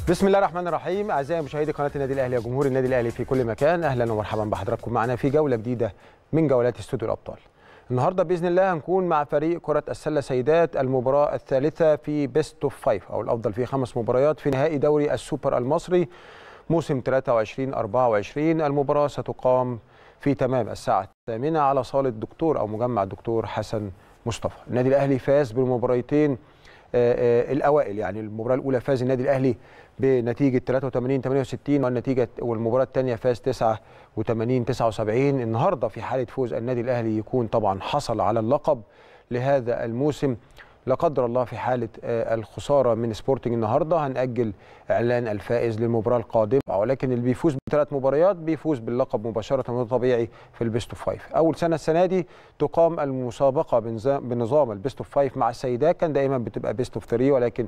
بسم الله الرحمن الرحيم. اعزائي مشاهدي قناه النادي الاهلي يا جمهور النادي الاهلي في كل مكان، اهلا ومرحبا بحضراتكم معنا في جوله جديده من جولات استوديو الابطال. النهارده باذن الله هنكون مع فريق كره السله سيدات المباراه الثالثه في بيست اوف 5 او الافضل في 5 مباريات في نهائي دوري السوبر المصري موسم 23-24. المباراه ستقام في تمام الساعه 8 على صاله الدكتور او مجمع الدكتور حسن مصطفى. النادي الاهلي فاز بالمباراتين الاوائل، يعني المباراه الاولى فاز النادي الاهلي بنتيجه 83-68 والمباراه الثانيه فاز 89-79. النهارده في حاله فوز النادي الاهلي يكون طبعا حصل على اللقب لهذا الموسم. لا قدر الله في حاله الخساره من سبورتنج النهارده هنأجل اعلان الفائز للمباراه القادمه، ولكن اللي بيفوز بثلاث مباريات بيفوز باللقب مباشره، وده طبيعي في البيست اوف 5. اول سنه السنه دي تقام المسابقه بنظام البيست اوف 5 مع السيدات، كان دائما بتبقى بيست اوف 3، ولكن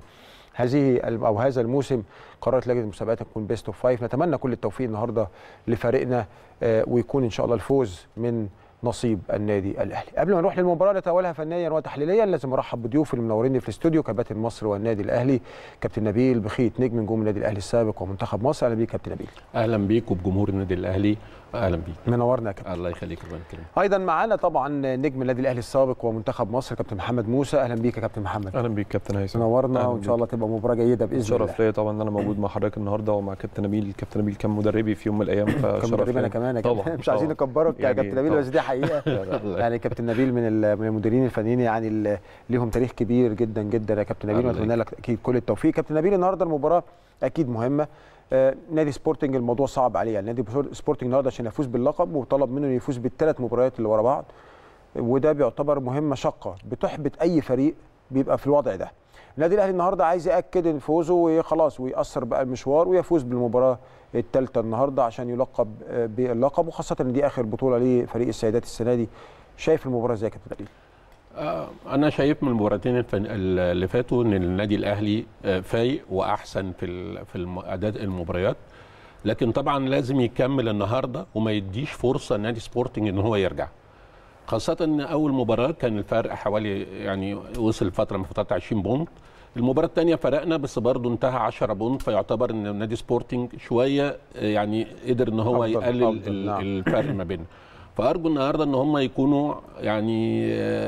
هذا الموسم قررت لجنه المسابقات تكون بيست اوف 5. نتمنى كل التوفيق النهارده لفريقنا ويكون ان شاء الله الفوز من نصيب النادي الاهلي. قبل ما نروح للمباراه نتناولها فنيا وتحليليا لازم ارحب بضيوفي اللي منوريني في الاستوديو، كباتن مصر والنادي الاهلي، كابتن نبيل بخيت نجم نجوم النادي الاهلي السابق ومنتخب مصر. اهلا بيك كابتن نبيل. اهلا بيك وبجمهور النادي الاهلي، اهلا بيك. منورنا يا كابتن. الله يخليك ربنا يكرمك. ايضا معانا طبعا نجم النادي الاهلي السابق ومنتخب مصر كابتن محمد موسى. اهلا بيك يا كابتن محمد. اهلا بيك كابتن هيثم. منورنا وان شاء الله تبقى مباراه جيده باذن الله. شرف ليا طبعا ان انا موجود مع حضرتك النهارده ومع كابتن نبيل. كابتن نبيل كان مدربي في يوم من الايام، فشرف ليا. انا كمان طبعا مش عايزين نكبرك يا كابتن نبيل، بس دي حقيقه. يعني كابتن نبيل من المديرين الفنيين يعني اللي ليهم تاريخ كبير جدا جدا يا كابتن نبيل، واتمنى لك اكيد كل التوفيق. كابتن نبيل النهارده المباراه اكيد مهمه. نادي سبورتنج الموضوع صعب عليه، يعني نادي سبورتنج النهارده عشان يفوز باللقب وطلب منه يفوز بالثلاث مباريات اللي ورا بعض، وده بيعتبر مهمه شاقه بتحبط اي فريق بيبقى في الوضع ده. النادي الاهلي النهارده عايز ياكد ان فوزه وخلاص ويأثر بقى المشوار ويفوز بالمباراه الثالثه النهارده عشان يلقب باللقب، وخاصه ان دي اخر بطوله لفريق السيدات السنه دي. شايف المباراه ازاي يا كابتن نبيل؟ انا شايف من المباراتين اللي فاتوا ان النادي الاهلي فايق واحسن في اداء المباريات، لكن طبعا لازم يكمل النهارده وما يديش فرصه لنادي سبورتنج ان هو يرجع، خاصه ان اول مباراه كان الفرق حوالي يعني وصل فتره من فترات 20 بونت. المباراه الثانيه فرقنا بس برضه انتهى 10 بونت، فيعتبر ان نادي سبورتنج شويه يعني قدر ان هو يقلل نعم. الفرق ما بيننا. فارجو النهارده ان هم يكونوا يعني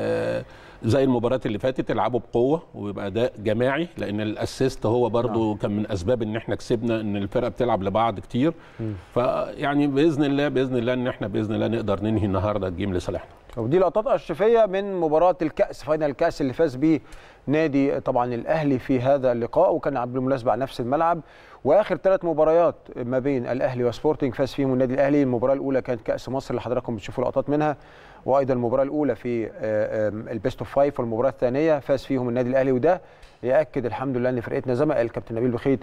زي المباريات اللي فاتت يلعبوا بقوه ويبقى اداء جماعي، لان الاسيست هو برضو كان من اسباب ان احنا كسبنا، ان الفرقه بتلعب لبعض كتير. فيعني باذن الله ان احنا باذن الله نقدر ننهي النهارده الجيم لصالحنا. ودي لقطات ارشيفيه من مباراه الكاس، فاينل الكاس اللي فاز بيه نادي طبعا الاهلي في هذا اللقاء، وكان بالمناسبه على نفس الملعب. واخر 3 مباريات ما بين الاهلي وسبورتنج فاز فيهم النادي الاهلي. المباراه الاولى كانت كاس مصر اللي حضراتكم بتشوفوا لقطات منها، وايضا المباراه الاولى في البيست اوف 5، والمباراه الثانيه فاز فيهم النادي الاهلي. وده ياكد الحمد لله ان فرقتنا زي ما قال الكابتن نبيل بخيت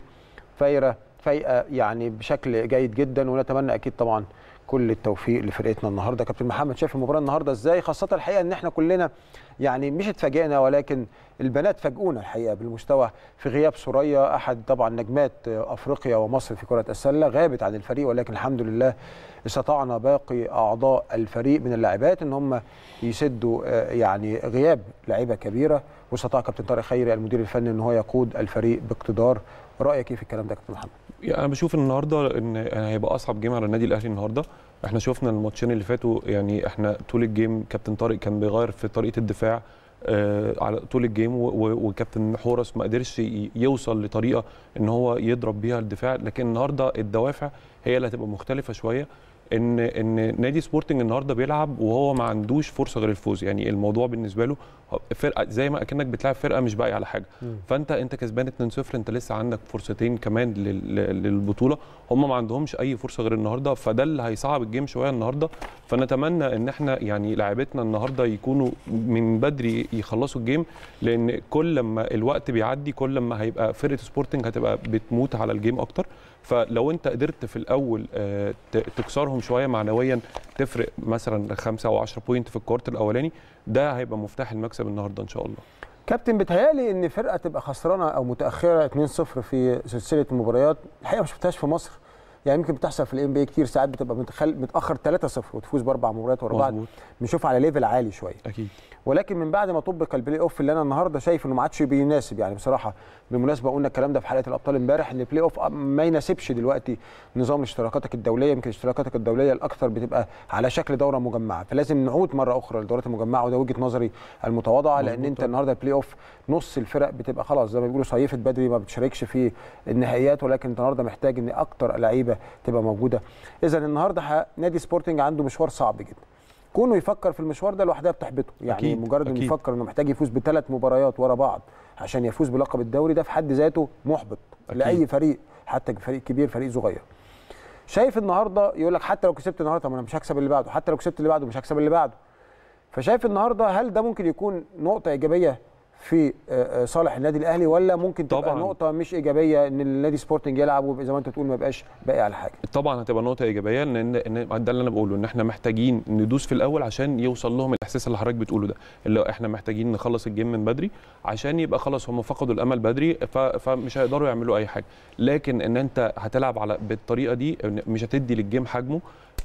فايقه يعني بشكل جيد جدا، ونتمنى اكيد طبعا كل التوفيق لفرقتنا النهارده. كابتن محمد شايف المباراه النهارده ازاي؟ خاصه الحقيقه ان احنا كلنا يعني مش اتفاجئنا، ولكن البنات فاجئونا الحقيقه بالمستوى في غياب سوريا، احد طبعا نجمات افريقيا ومصر في كره السله، غابت عن الفريق، ولكن الحمد لله استطعنا باقي اعضاء الفريق من اللاعبات ان هم يسدوا يعني غياب لاعيبه كبيره، واستطاع كابتن طارق خيري المدير الفني ان هو يقود الفريق باقتدار. رايك ايه في الكلام ده كابتن محمد؟ انا بشوف النهارده ان هيبقى اصعب جيم على النادي الاهلي النهارده. احنا شفنا الماتشين اللي فاتوا، يعني احنا طول الجيم كابتن طارق كان بيغير في طريقه الدفاع على طول الجيم، وكابتن حورس ما قدرش يوصل لطريقه ان هو يضرب بيها الدفاع. لكن النهارده الدوافع هي اللي هتبقى مختلفه شويه، ان نادي سبورتنج النهارده بيلعب وهو ما عندوش فرصه غير الفوز. يعني الموضوع بالنسبه له فرقه زي ما اكنك بتلعب فرقه مش باقي على حاجه. فانت كسبان 2-0، انت لسه عندك فرصتين كمان للبطوله، هم ما عندهمش اي فرصه غير النهارده، فده اللي هيصعب الجيم شويه النهارده. فنتمنى ان احنا يعني لاعبتنا النهارده يكونوا من بدري يخلصوا الجيم، لان كل ما الوقت بيعدي كل ما هيبقى فرقه سبورتنج هتبقى بتموت على الجيم اكتر. فلو انت قدرت في الاول تكسرهم شويه معنويا، تفرق مثلا 5 او 10 بوينت في الكوارتر الاولاني، ده هيبقى مفتاح المكسب النهارده ان شاء الله. كابتن بتهيألي ان فرقه تبقى خسرانه او متاخره 2-0 في سلسله المباريات، الحقيقه ما شفتهاش في مصر يعني يمكن بتحصل في الام بي كتير ساعات بتبقى متاخر 3-0 وتفوز باربع مباريات ورا بعض، بنشوفها على ليفل عالي شويه اكيد. ولكن من بعد ما طبق البلاي اوف اللي انا النهارده شايف انه ما عادش بيناسب، يعني بصراحه بالمناسبه قلنا الكلام ده في حلقه الابطال امبارح، ان البلاي اوف ما يناسبش دلوقتي نظام اشتراكاتك الدوليه. يمكن اشتراكاتك الدوليه الاكثر بتبقى على شكل دوره مجمعه، فلازم نعود مره اخرى للدورات المجمعه، وده وجهه نظري المتواضعه، لان انت النهارده البلاي اوف نص الفرق بتبقى خلاص زي ما بيقولوا صيفت بدري، ما بتشاركش في النهائيات، ولكن انت النهارده محتاج ان اكتر لعيبه تبقى موجوده. اذا النهارده نادي سبورتنج عنده مشوار صعب جدا، كونه يفكر في المشوار ده لوحدها بتحبطه، يعني أكيد مجرد انه يفكر انه محتاج يفوز ب3 مباريات ورا بعض عشان يفوز بلقب الدوري، ده في حد ذاته محبط لاي فريق، حتى فريق كبير فريق صغير. شايف النهارده يقول لك حتى لو كسبت النهارده طب انا مش هكسب اللي بعده، حتى لو كسبت اللي بعده مش هكسب اللي بعده. فشايف النهارده هل ده ممكن يكون نقطه ايجابيه في صالح النادي الاهلي، ولا ممكن تبقى طبعًا نقطه مش ايجابيه ان النادي سبورتنج يلعب وزي ما انت بتقول ما يبقاش باقي على حاجه؟ طبعا هتبقى نقطه ايجابيه، لان ده اللي انا بقوله، ان احنا محتاجين ندوس في الاول عشان يوصل لهم الاحساس اللي حضرتك بتقوله ده، اللي احنا محتاجين نخلص الجيم من بدري عشان يبقى خلاص هم فقدوا الامل بدري، فمش هيقدروا يعملوا اي حاجه. لكن ان انت هتلعب بالطريقه دي مش هتدي للجيم حجمه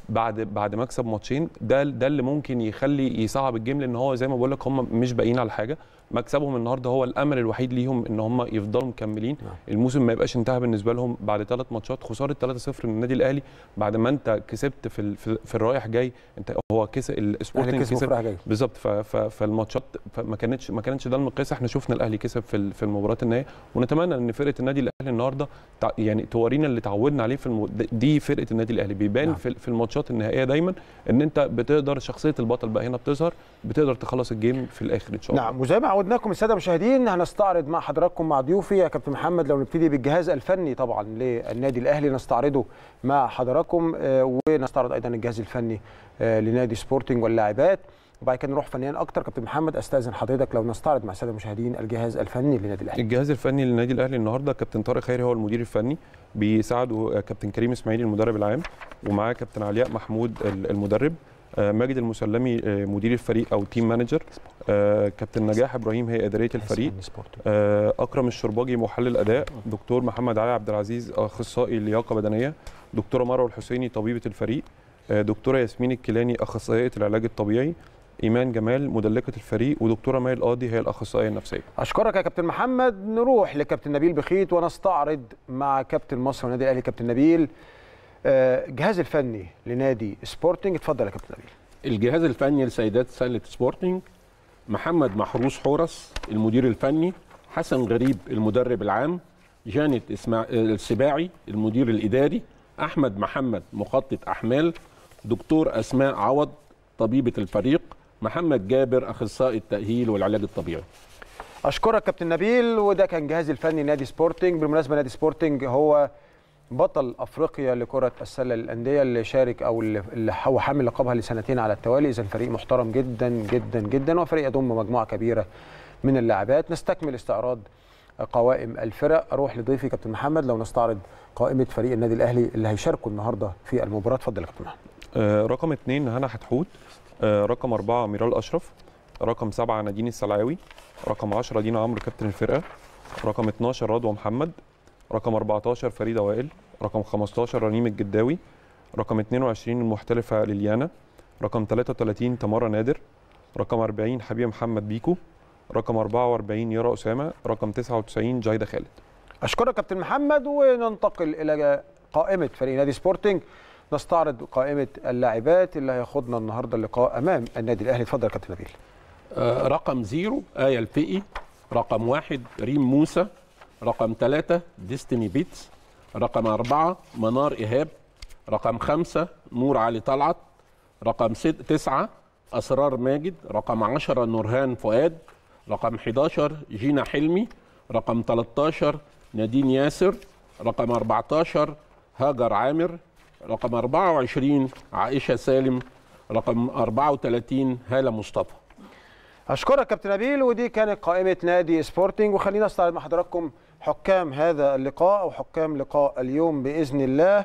بعد مكسب ماتشين، ده اللي ممكن يخلي يصعب الجيم، لان هو زي ما بقول لك هم مش باقيين على حاجه. مكسبهم النهارده هو الامل الوحيد ليهم ان هم يفضلوا مكملين، الموسم ما يبقاش انتهى بالنسبه لهم بعد 3 ماتشات. خساره 3-0 من النادي الاهلي بعد ما انت كسبت في الرايح جاي، انت هو كسب السبورتنج كسب بالظبط، فالماتشات ما كانتش ده المقياس. احنا شفنا الاهلي كسب في المباراه النهائيه، ونتمنى ان فرقه النادي الاهلي النهارده يعني تورينا اللي تعودنا عليه دي فرقه النادي الاهلي، بيبان في الماتشات النهائيه دايما ان انت بتقدر، شخصيه البطل بقى هنا بتظهر، بتقدر تخلص الجيم في الاخر ان شاء الله. نعم، وزي ما عودناكم الساده المشاهدين هنستعرض مع حضراتكم مع ضيوفي يا كابتن محمد، لو نبتدي بالجهاز الفني طبعا للنادي الاهلي نستعرضه مع حضراتكم، ونستعرض ايضا الجهاز الفني لنادي سبورتنج واللاعبات، وبعد كده نروح فنيا اكتر. كابتن محمد استاذن حضرتك لو نستعرض مع الساده المشاهدين الجهاز الفني للنادي الاهلي. الجهاز الفني للنادي الاهلي النهارده كابتن طارق خيري هو المدير الفني، بيساعده كابتن كريم اسماعيلي المدرب العام، ومعاه كابتن علياء محمود المدرب، ماجد المسلمي مدير الفريق او تيم مانجر، كابتن نجاح ابراهيم هي اداريه الفريق، اكرم الشرباجي محلل اداء، دكتور محمد علي عبد العزيز اخصائي لياقه بدنيه، دكتوره مروه الحسيني طبيبه الفريق، دكتوره ياسمين الكيلاني اخصائيه العلاج الطبيعي، ايمان جمال مدلكه الفريق، ودكتوره مي القاضي هي الاخصائيه النفسيه. اشكرك يا كابتن محمد. نروح لكابتن نبيل بخيت ونستعرض مع كابتن مصر والنادي الاهلي كابتن نبيل الجهاز الفني لنادي سبورتنج. اتفضل يا كابتن نبيل. الجهاز الفني لسيدات سله سبورتنج: محمد محروس حورس المدير الفني، حسن غريب المدرب العام، جانت السباعي المدير الاداري، احمد محمد مخطط احمال، دكتور اسماء عوض طبيبه الفريق، محمد جابر اخصائي التاهيل والعلاج الطبيعي. اشكرك كابتن نبيل. وده كان جهاز الفني نادي سبورتنج. بالمناسبه نادي سبورتنج هو بطل افريقيا لكره السله للانديه، اللي شارك او اللي هو حامل لقبها لسنتين على التوالي. اذا فريق محترم جدا جدا جدا، وفريق يضم مجموعه كبيره من اللاعبات. نستكمل استعراض قوائم الفرق. اروح لضيفي كابتن محمد لو نستعرض قائمه فريق النادي الاهلي اللي هيشاركوا النهارده في المباراه. اتفضل يا كابتن محمد. رقم 2 هنا حتحوت، رقم 4 ميرال اشرف، رقم 7 نادين السلعاوي، رقم 10 دينا عمرو كابتن الفرقه، رقم 12 رضوى محمد، رقم 14 فريده وائل، رقم 15 رنيم الجداوي، رقم 22 المحترفه ليليانا، رقم 33 تمارا نادر، رقم 40 حبيب محمد بيكو، رقم 44 يارا اسامه، رقم 99 جايده خالد. اشكرك كابتن محمد. وننتقل الى قائمه فريق نادي سبورتنج، نستعرض قائمه اللاعبات اللي هياخدنا النهارده اللقاء امام النادي الاهلي. اتفضل يا كابتن نبيل. رقم 0 آية الفقي، رقم 1 ريم موسى، رقم 3 ديستني بيتس، رقم 4 منار إيهاب، رقم 5 نور علي طلعت، رقم 9 أسرار ماجد، رقم 10 نورهان فؤاد، رقم 11 جينا حلمي، رقم 13 نادين ياسر، رقم 14 هاجر عامر، رقم 24 عائشة سالم، رقم 34 هالة مصطفى. اشكرك كابتن نبيل. ودي كانت قائمه نادي سبورتنج. وخلينا نستعرض مع حضراتكم حكام هذا اللقاء او حكام لقاء اليوم باذن الله.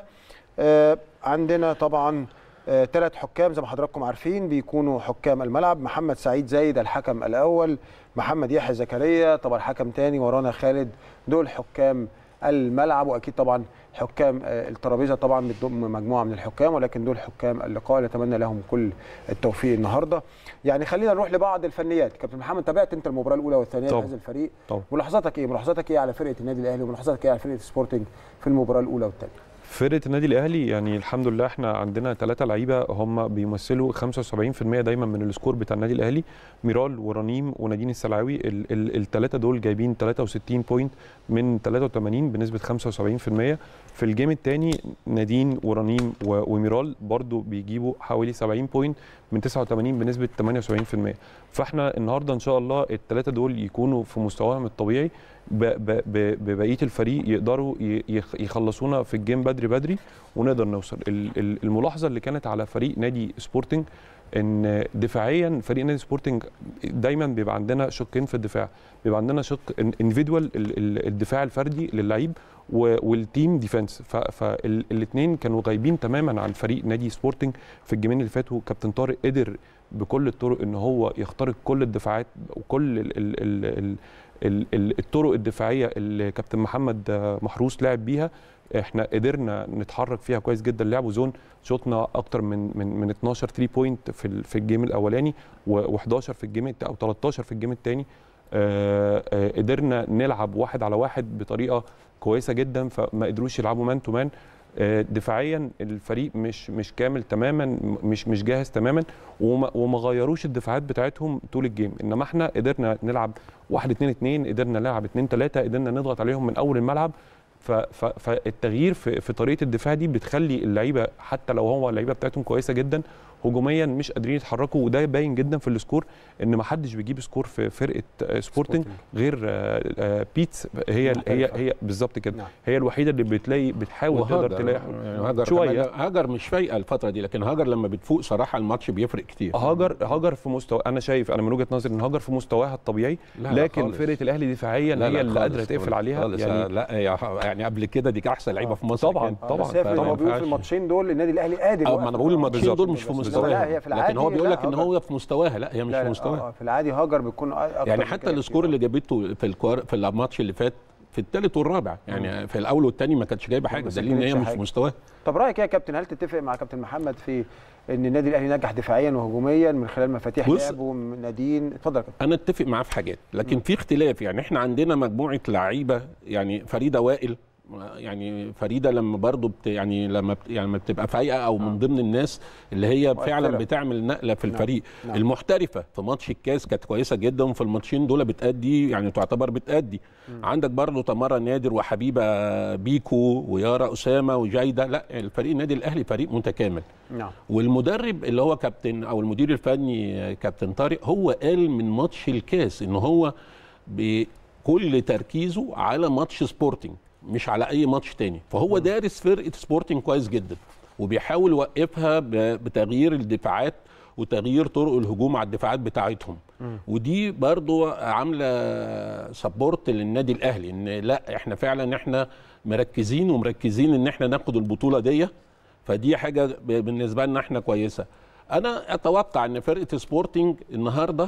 عندنا طبعا 3 حكام زي ما حضراتكم عارفين بيكونوا حكام الملعب. محمد سعيد زايد الحكم الاول، محمد يحيى زكريا طبعا حكم ثاني، ورانا خالد. دول حكام الملعب. واكيد طبعا حكام الترابيزه طبعا بتضم مجموعه من الحكام، ولكن دول حكام اللقاء نتمنى لهم كل التوفيق النهارده. يعني خلينا نروح لبعض الفنيات. كابتن محمد، تابعت انت المباراه الاولى والثانيه لهذا الفريق، ملاحظاتك ايه؟ ملاحظاتك ايه على فرقه النادي الاهلي وملاحظاتك ايه على فرقه سبورتنج في المباراه الاولى والثانيه؟ فرقه النادي الاهلي يعني الحمد لله احنا عندنا 3 لعيبه هم بيمثلوا 75% دايما من السكور بتاع النادي الاهلي، ميرال ورنيم ونادين السلعاوي. الثلاثه دول جايبين 63 بوينت من 83 بنسبه 75%. في الجيم الثاني نادين ورنيم وميرال برضو بيجيبوا حوالي 70 بوينت من 89 بنسبه 78%. فاحنا النهارده ان شاء الله الثلاثه دول يكونوا في مستواهم الطبيعي، ببقيه الفريق يقدروا يخلصونا في الجيم بدري ونقدر نوصل. الملاحظه اللي كانت على فريق نادي سبورتنج ان دفاعيا فريق نادي سبورتنج دايما بيبقى عندنا شقين في الدفاع، بيبقى عندنا شق انديفيدوال الدفاع الفردي للعيب والتيم ديفense، فالاثنين كانوا غايبين تماما عن فريق نادي سبورتنج في الجيمين اللي فاتوا. كابتن طارق قدر بكل الطرق ان هو يخترق كل الدفاعات وكل الطرق الدفاعيه اللي كابتن محمد محروس لعب بيها، احنا قدرنا نتحرك فيها كويس جدا. لعبوا زون، شوطنا اكتر من 12 3 بوينت في الجيم الاولاني و11 في الجيم او 13 في الجيم الثاني. قدرنا نلعب 1 على 1 بطريقه كويسه جدا، فما قدروش يلعبوا مان تو مان. دفاعيا الفريق مش كامل تماما، مش جاهز تماما، وما غيروش الدفاعات بتاعتهم طول الجيم. انما احنا قدرنا نلعب 1-2-2، قدرنا نلعب 2-3، قدرنا نضغط عليهم من اول الملعب. فالتغيير في طريقه الدفاع دي بتخلي اللعيبه حتى لو هو اللعيبه بتاعتهم كويسه جدا هجوميا مش قادرين يتحركوا، وده باين جدا في السكور ان ما حدش بيجيب سكور في فرقه سبورتنج غير بيتس. هي بالظبط كده. نعم. هي الوحيده اللي بتحاول تقدر تلاقي يعني شويه. هاجر مش فايقه الفتره دي، لكن هاجر لما بتفوق صراحه الماتش بيفرق كتير. هاجر في مستوى، انا شايف انا من وجهه نظري ان هاجر في مستواها الطبيعي، لكن فرقه الاهلي دفاعيا هي اللي قادره تقفل عليها. يعني لا يعني قبل كده دي احسن لعيبه في مصر. طبعا هو بيقول في الماتشين دول النادي الاهلي قادر. ما انا بقول الماتشين دول مش في مستواها، لكن هو بيقول لك ان هو في مستواها. لا هي مش في مستواها. في العادي هاجر بيكون اكتر يعني حتى السكور اللي جابته في الماتش اللي فات في الثالث والرابع، يعني في الاول والثاني ما كانتش جايبه حاجه، دليل ان هي مش في مستواها. طب رايك ايه يا كابتن؟ هل تتفق مع كابتن محمد في ان النادي الاهلي نجح دفاعيا وهجوميا من خلال مفاتيح لعبه نادين؟ اتفضل يا كابتن. انا اتفق معاه في حاجات، لكن في اختلاف. يعني احنا عندنا مجموعه لعيبه، يعني فريده وائل، يعني فريده لما برضو لما بتبقى فايقه او من ضمن الناس اللي هي فعلا بتعمل نقله في الفريق. نعم. المحترفه في ماتش الكاس كانت كويسه جدا، وفي الماتشين دول بتأدي، يعني تعتبر بتأدي. عندك برضو تمارا نادر وحبيبه بيكو ويارا اسامه وجايده. لا الفريق النادي الاهلي فريق متكامل. نعم. والمدرب اللي هو كابتن او المدير الفني كابتن طارق هو قال من ماتش الكاس ان هو بكل تركيزه على ماتش سبورتنج مش على اي ماتش تاني، فهو دارس فرقه سبورتنج كويس جدا وبيحاول يوقفها بتغيير الدفاعات وتغيير طرق الهجوم على الدفاعات بتاعتهم. ودي برضو عامله سبورت للنادي الاهلي ان لا احنا فعلا مركزين ان احنا ناخد البطوله دي، فدي حاجه بالنسبه لنا احنا كويسه. انا اتوقع ان فرقه سبورتنج النهارده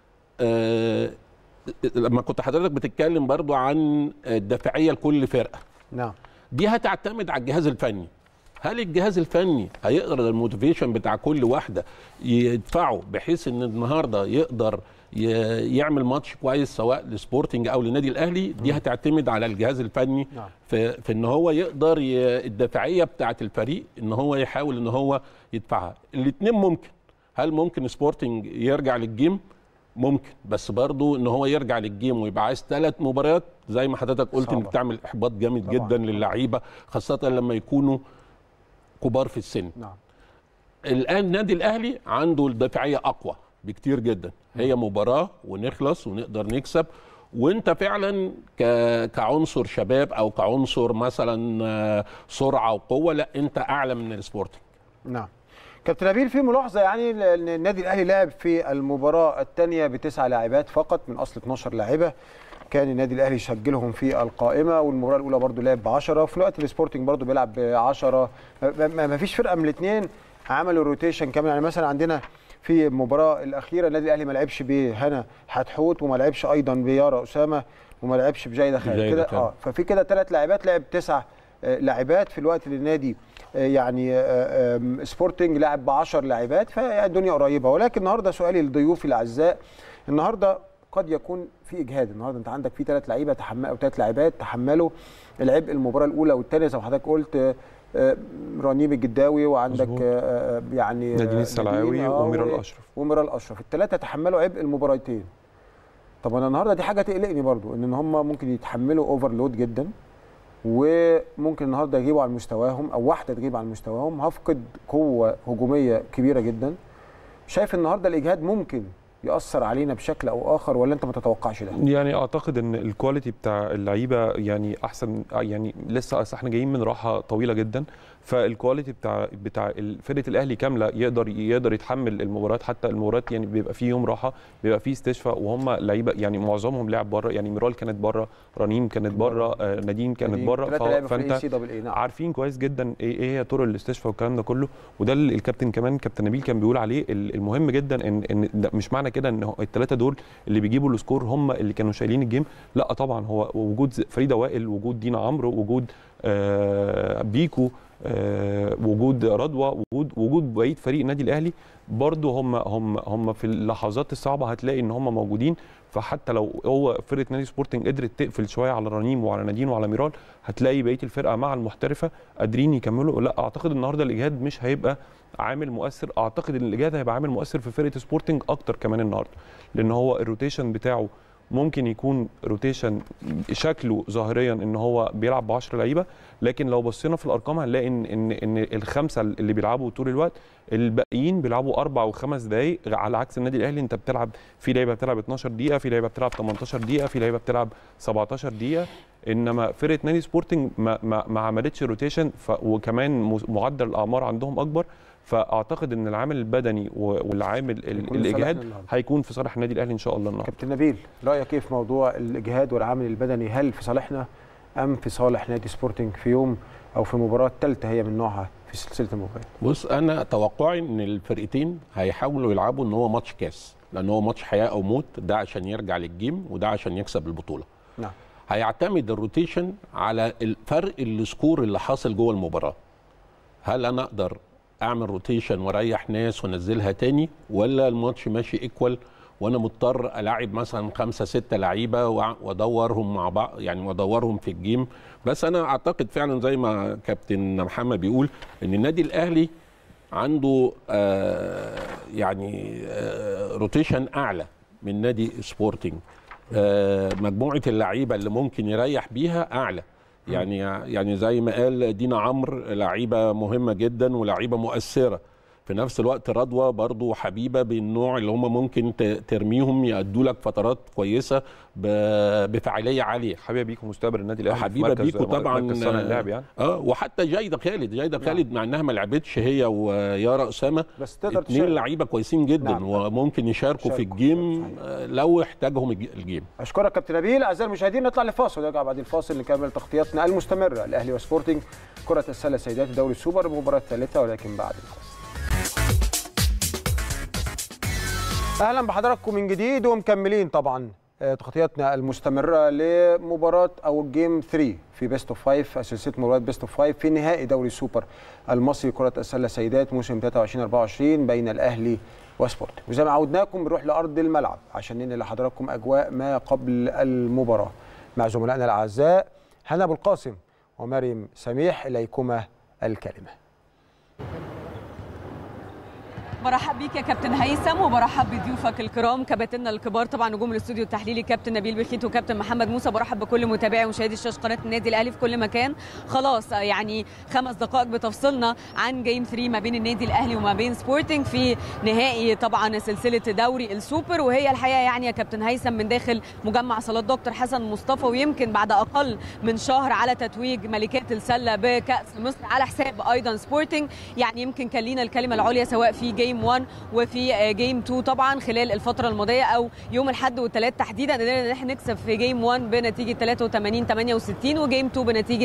لما كنت حضرتك بتتكلم برضو عن الدافعيه لكل فرقه. نعم. دي هتعتمد على الجهاز الفني. هل الجهاز الفني هيقدر الموتيفيشن بتاع كل واحده يدفعه بحيث ان النهارده يقدر يعمل ماتش كويس سواء لسبورتنج او للنادي الاهلي؟ دي هتعتمد على الجهاز الفني. نعم. في ان هو يقدر الدافعيه بتاعه الفريق ان هو يحاول ان هو يدفعها. الاثنين ممكن. هل ممكن سبورتنج يرجع للجيم؟ ممكن، بس برضو ان هو يرجع للجيم ويبقى عايز 3 مباريات زي ما حضرتك قلت ان بتعمل احباط جامد جدا للعيبه، خاصه لما يكونوا كبار في السن. نعم. الان النادي الاهلي عنده الدفاعيه اقوى بكتير جدا. هي مباراه ونخلص ونقدر نكسب، وانت فعلا كعنصر شباب او كعنصر مثلا سرعه وقوه، لا انت اعلى من السبورتنج. نعم. كابتن نبيل، في ملاحظه يعني ان النادي الاهلي لعب في المباراه الثانيه ب9 لاعبات فقط من اصل 12 لاعبه كان النادي الاهلي يسجلهم في القائمه، والمباراه الاولى برضو لعب ب10، وفي الوقت السبورتنج برضو بيلعب ب10. ما فيش فرقه من الاثنين عملوا روتيشن كامل. يعني مثلا عندنا في المباراه الاخيره النادي الاهلي ما لعبش بهنا حتحوت، وما لعبش ايضا بيارا اسامه، وما لعبش بجايده خالد كده. ففي كده 3 لاعبات، لعب 9 لاعبات في الوقت اللي النادي يعني سبورتنج لعب ب10 لاعبات، فالدنيا قريبه. ولكن النهارده سؤالي لضيوفي الاعزاء، النهارده قد يكون في اجهاد. النهارده انت عندك في 3 لعيبه او 3 لاعبات تحملوا العبء المباراه الاولى والثانيه زي ما حضرتك قلت، رنيم الجداوي، وعندك يعني نادين السلعاوي وميرال اشرف. وميرال اشرف، ال3 تحملوا عبء المباراتين. طب انا النهارده دي حاجه تقلقني برضو، ان هم ممكن يتحملوا اوفرلود جدا، وممكن النهارده يغيبوا عن مستواهم او واحده تغيب عن مستواهم، هفقد قوه هجوميه كبيره جدا. شايف النهارده الاجهاد ممكن يأثر علينا بشكل او اخر، ولا انت ما تتوقعش ده؟ يعني اعتقد ان الكواليتي بتاع اللعيبه يعني احسن، يعني لسه احنا جايين من راحه طويله جدا، فالكواليتي بتاع فرقه الاهلي كامله يقدر يتحمل المباريات. حتى المباريات يعني بيبقى فيه يوم راحه، بيبقى فيه استشفاء، وهم لعيبه يعني معظمهم لعب بره. يعني ميرال كانت بره، رنيم كانت بره، نادين كانت بره، فانت عارفين كويس جدا ايه هي طرق الاستشفاء والكلام ده كله. وده اللي الكابتن كمان كابتن نبيل كان بيقول عليه. المهم جدا ان مش معنى كده ان ال3 دول اللي بيجيبوا السكور هم اللي كانوا شايلين الجيم، لا طبعا. هو وجود فريده وائل، وجود دينا عمرو، وجود بيكو، وجود رضوى، وجود بقيه فريق النادي الاهلي برضو هم في اللحظات الصعبه هتلاقي ان هم موجودين. فحتى لو هو فرقه نادي سبورتنج قدرت تقفل شويه على رنيم وعلى نادين وعلى ميرال، هتلاقي بقيه الفرقه مع المحترفه قادرين يكملوا. لا اعتقد النهارده الاجهاد مش هيبقى عامل مؤثر. اعتقد ان الاجهاد هيبقى عامل مؤثر في فرقه سبورتنج اكتر كمان النهارده، لان هو الروتيشن بتاعه ممكن يكون روتيشن شكله ظاهريا ان هو بيلعب ب10 لعيبه، لكن لو بصينا في الارقام هنلاقي ان ال5 اللي بيلعبوا طول الوقت، الباقيين بيلعبوا 4 و5 دقائق، على عكس النادي الاهلي. انت بتلعب في لعيبه بتلعب 12 دقيقه، في لعيبه بتلعب 18 دقيقه، في لعيبه بتلعب 17 دقيقه. انما فرقه نادي سبورتنج ما عملتش روتيشن، وكمان معدل الاعمار عندهم اكبر. فاعتقد ان العامل البدني والعامل الاجهاد هيكون في صالح النادي الاهلي ان شاء الله النهارده. كابتن نبيل، رايك ايه في موضوع الاجهاد والعامل البدني؟ هل في صالحنا ام في صالح نادي سبورتنج في يوم او في المباراه الثالثه هي من نوعها في سلسله المباريات؟ بص، انا توقعي ان الفرقتين هيحاولوا يلعبوا ان هو ماتش كاس، لان هو ماتش حياه او موت، ده عشان يرجع للجيم وده عشان يكسب البطوله. نعم. هيعتمد الروتيشن على الفرق السكور اللي حاصل جوه المباراه. هل انا اقدر اعمل روتيشن واريح ناس وانزلها تاني، ولا الماتش ماشي ايكوال وانا مضطر العب مثلا 5 6 لعيبه وادورهم مع بعض، يعني وادورهم في الجيم. بس انا اعتقد فعلا زي ما كابتن محمد بيقول ان النادي الاهلي عنده يعني روتيشن اعلى من نادي سبورتنج. مجموعه اللعيبه اللي ممكن يريح بيها اعلى. يعني زي ما قال دينا عمرو، لعيبه مهمه جدا ولعيبه مؤثره. في نفس الوقت رضوى برضو حبيبه بالنوع اللي هم ممكن ترميهم يأدوا لك فترات كويسه بفعاليه عاليه. حبيبه بيكو مستقبل النادي الاهلي، حبيبه بيكو طبعا صانع اللعب يعني. وحتى جايده خالد مع انها ما لعبتش هي ويارا اسامه، بس تقدر 2 لعيبه كويسين جدا. نعم. وممكن يشاركوا في الجيم لو احتاجهم الجيم. اشكرك كابتن نبيل. اعزائي المشاهدين، نطلع لفاصل ونرجع بعد الفاصل نكمل تغطياتنا المستمره الاهلي وسبورتنج كره السله سيدات دوري السوبر، المباراه الثالثه، ولكن بعد الفاصل. اهلا بحضراتكم من جديد، ومكملين طبعا تغطياتنا المستمره لمباراه او الجيم 3 في بيست اوف 5، سلسله مباريات بيست اوف 5 في نهائي دوري السوبر المصري كره السله سيدات موسم 23/24 بين الاهلي وسبورتنج. وزي ما عودناكم بنروح لارض الملعب عشان ننقل لحضراتكم اجواء ما قبل المباراه مع زملائنا الاعزاء هنا ابو القاسم ومريم سميح. اليكما الكلمه. برحب بيك يا كابتن هيثم، وبرحب بضيوفك الكرام كباتننا الكبار طبعا نجوم الاستوديو التحليلي كابتن نبيل بخيت وكابتن محمد موسى. برحب بكل متابعي ومشاهدي الشاشه قناه النادي الاهلي في كل مكان. خلاص يعني 5 دقائق بتفصلنا عن جيم 3 ما بين النادي الاهلي وما بين سبورتنج في نهائي طبعا سلسله دوري السوبر. وهي الحقيقه يعني يا كابتن هيثم من داخل مجمع صالات دكتور حسن مصطفى، ويمكن بعد اقل من شهر على تتويج ملكات السله بكاس مصر على حساب ايضا سبورتنج، يعني يمكن كان لينا الكلمه العليا سواء في جيم جيم 1 وفي جيم 2 طبعا خلال الفتره الماضيه او يوم الاحد والثلاث تحديدا قدرنا ان احنا نكسب في جيم 1 بنتيجه 83-68 وجيم 2 بنتيجه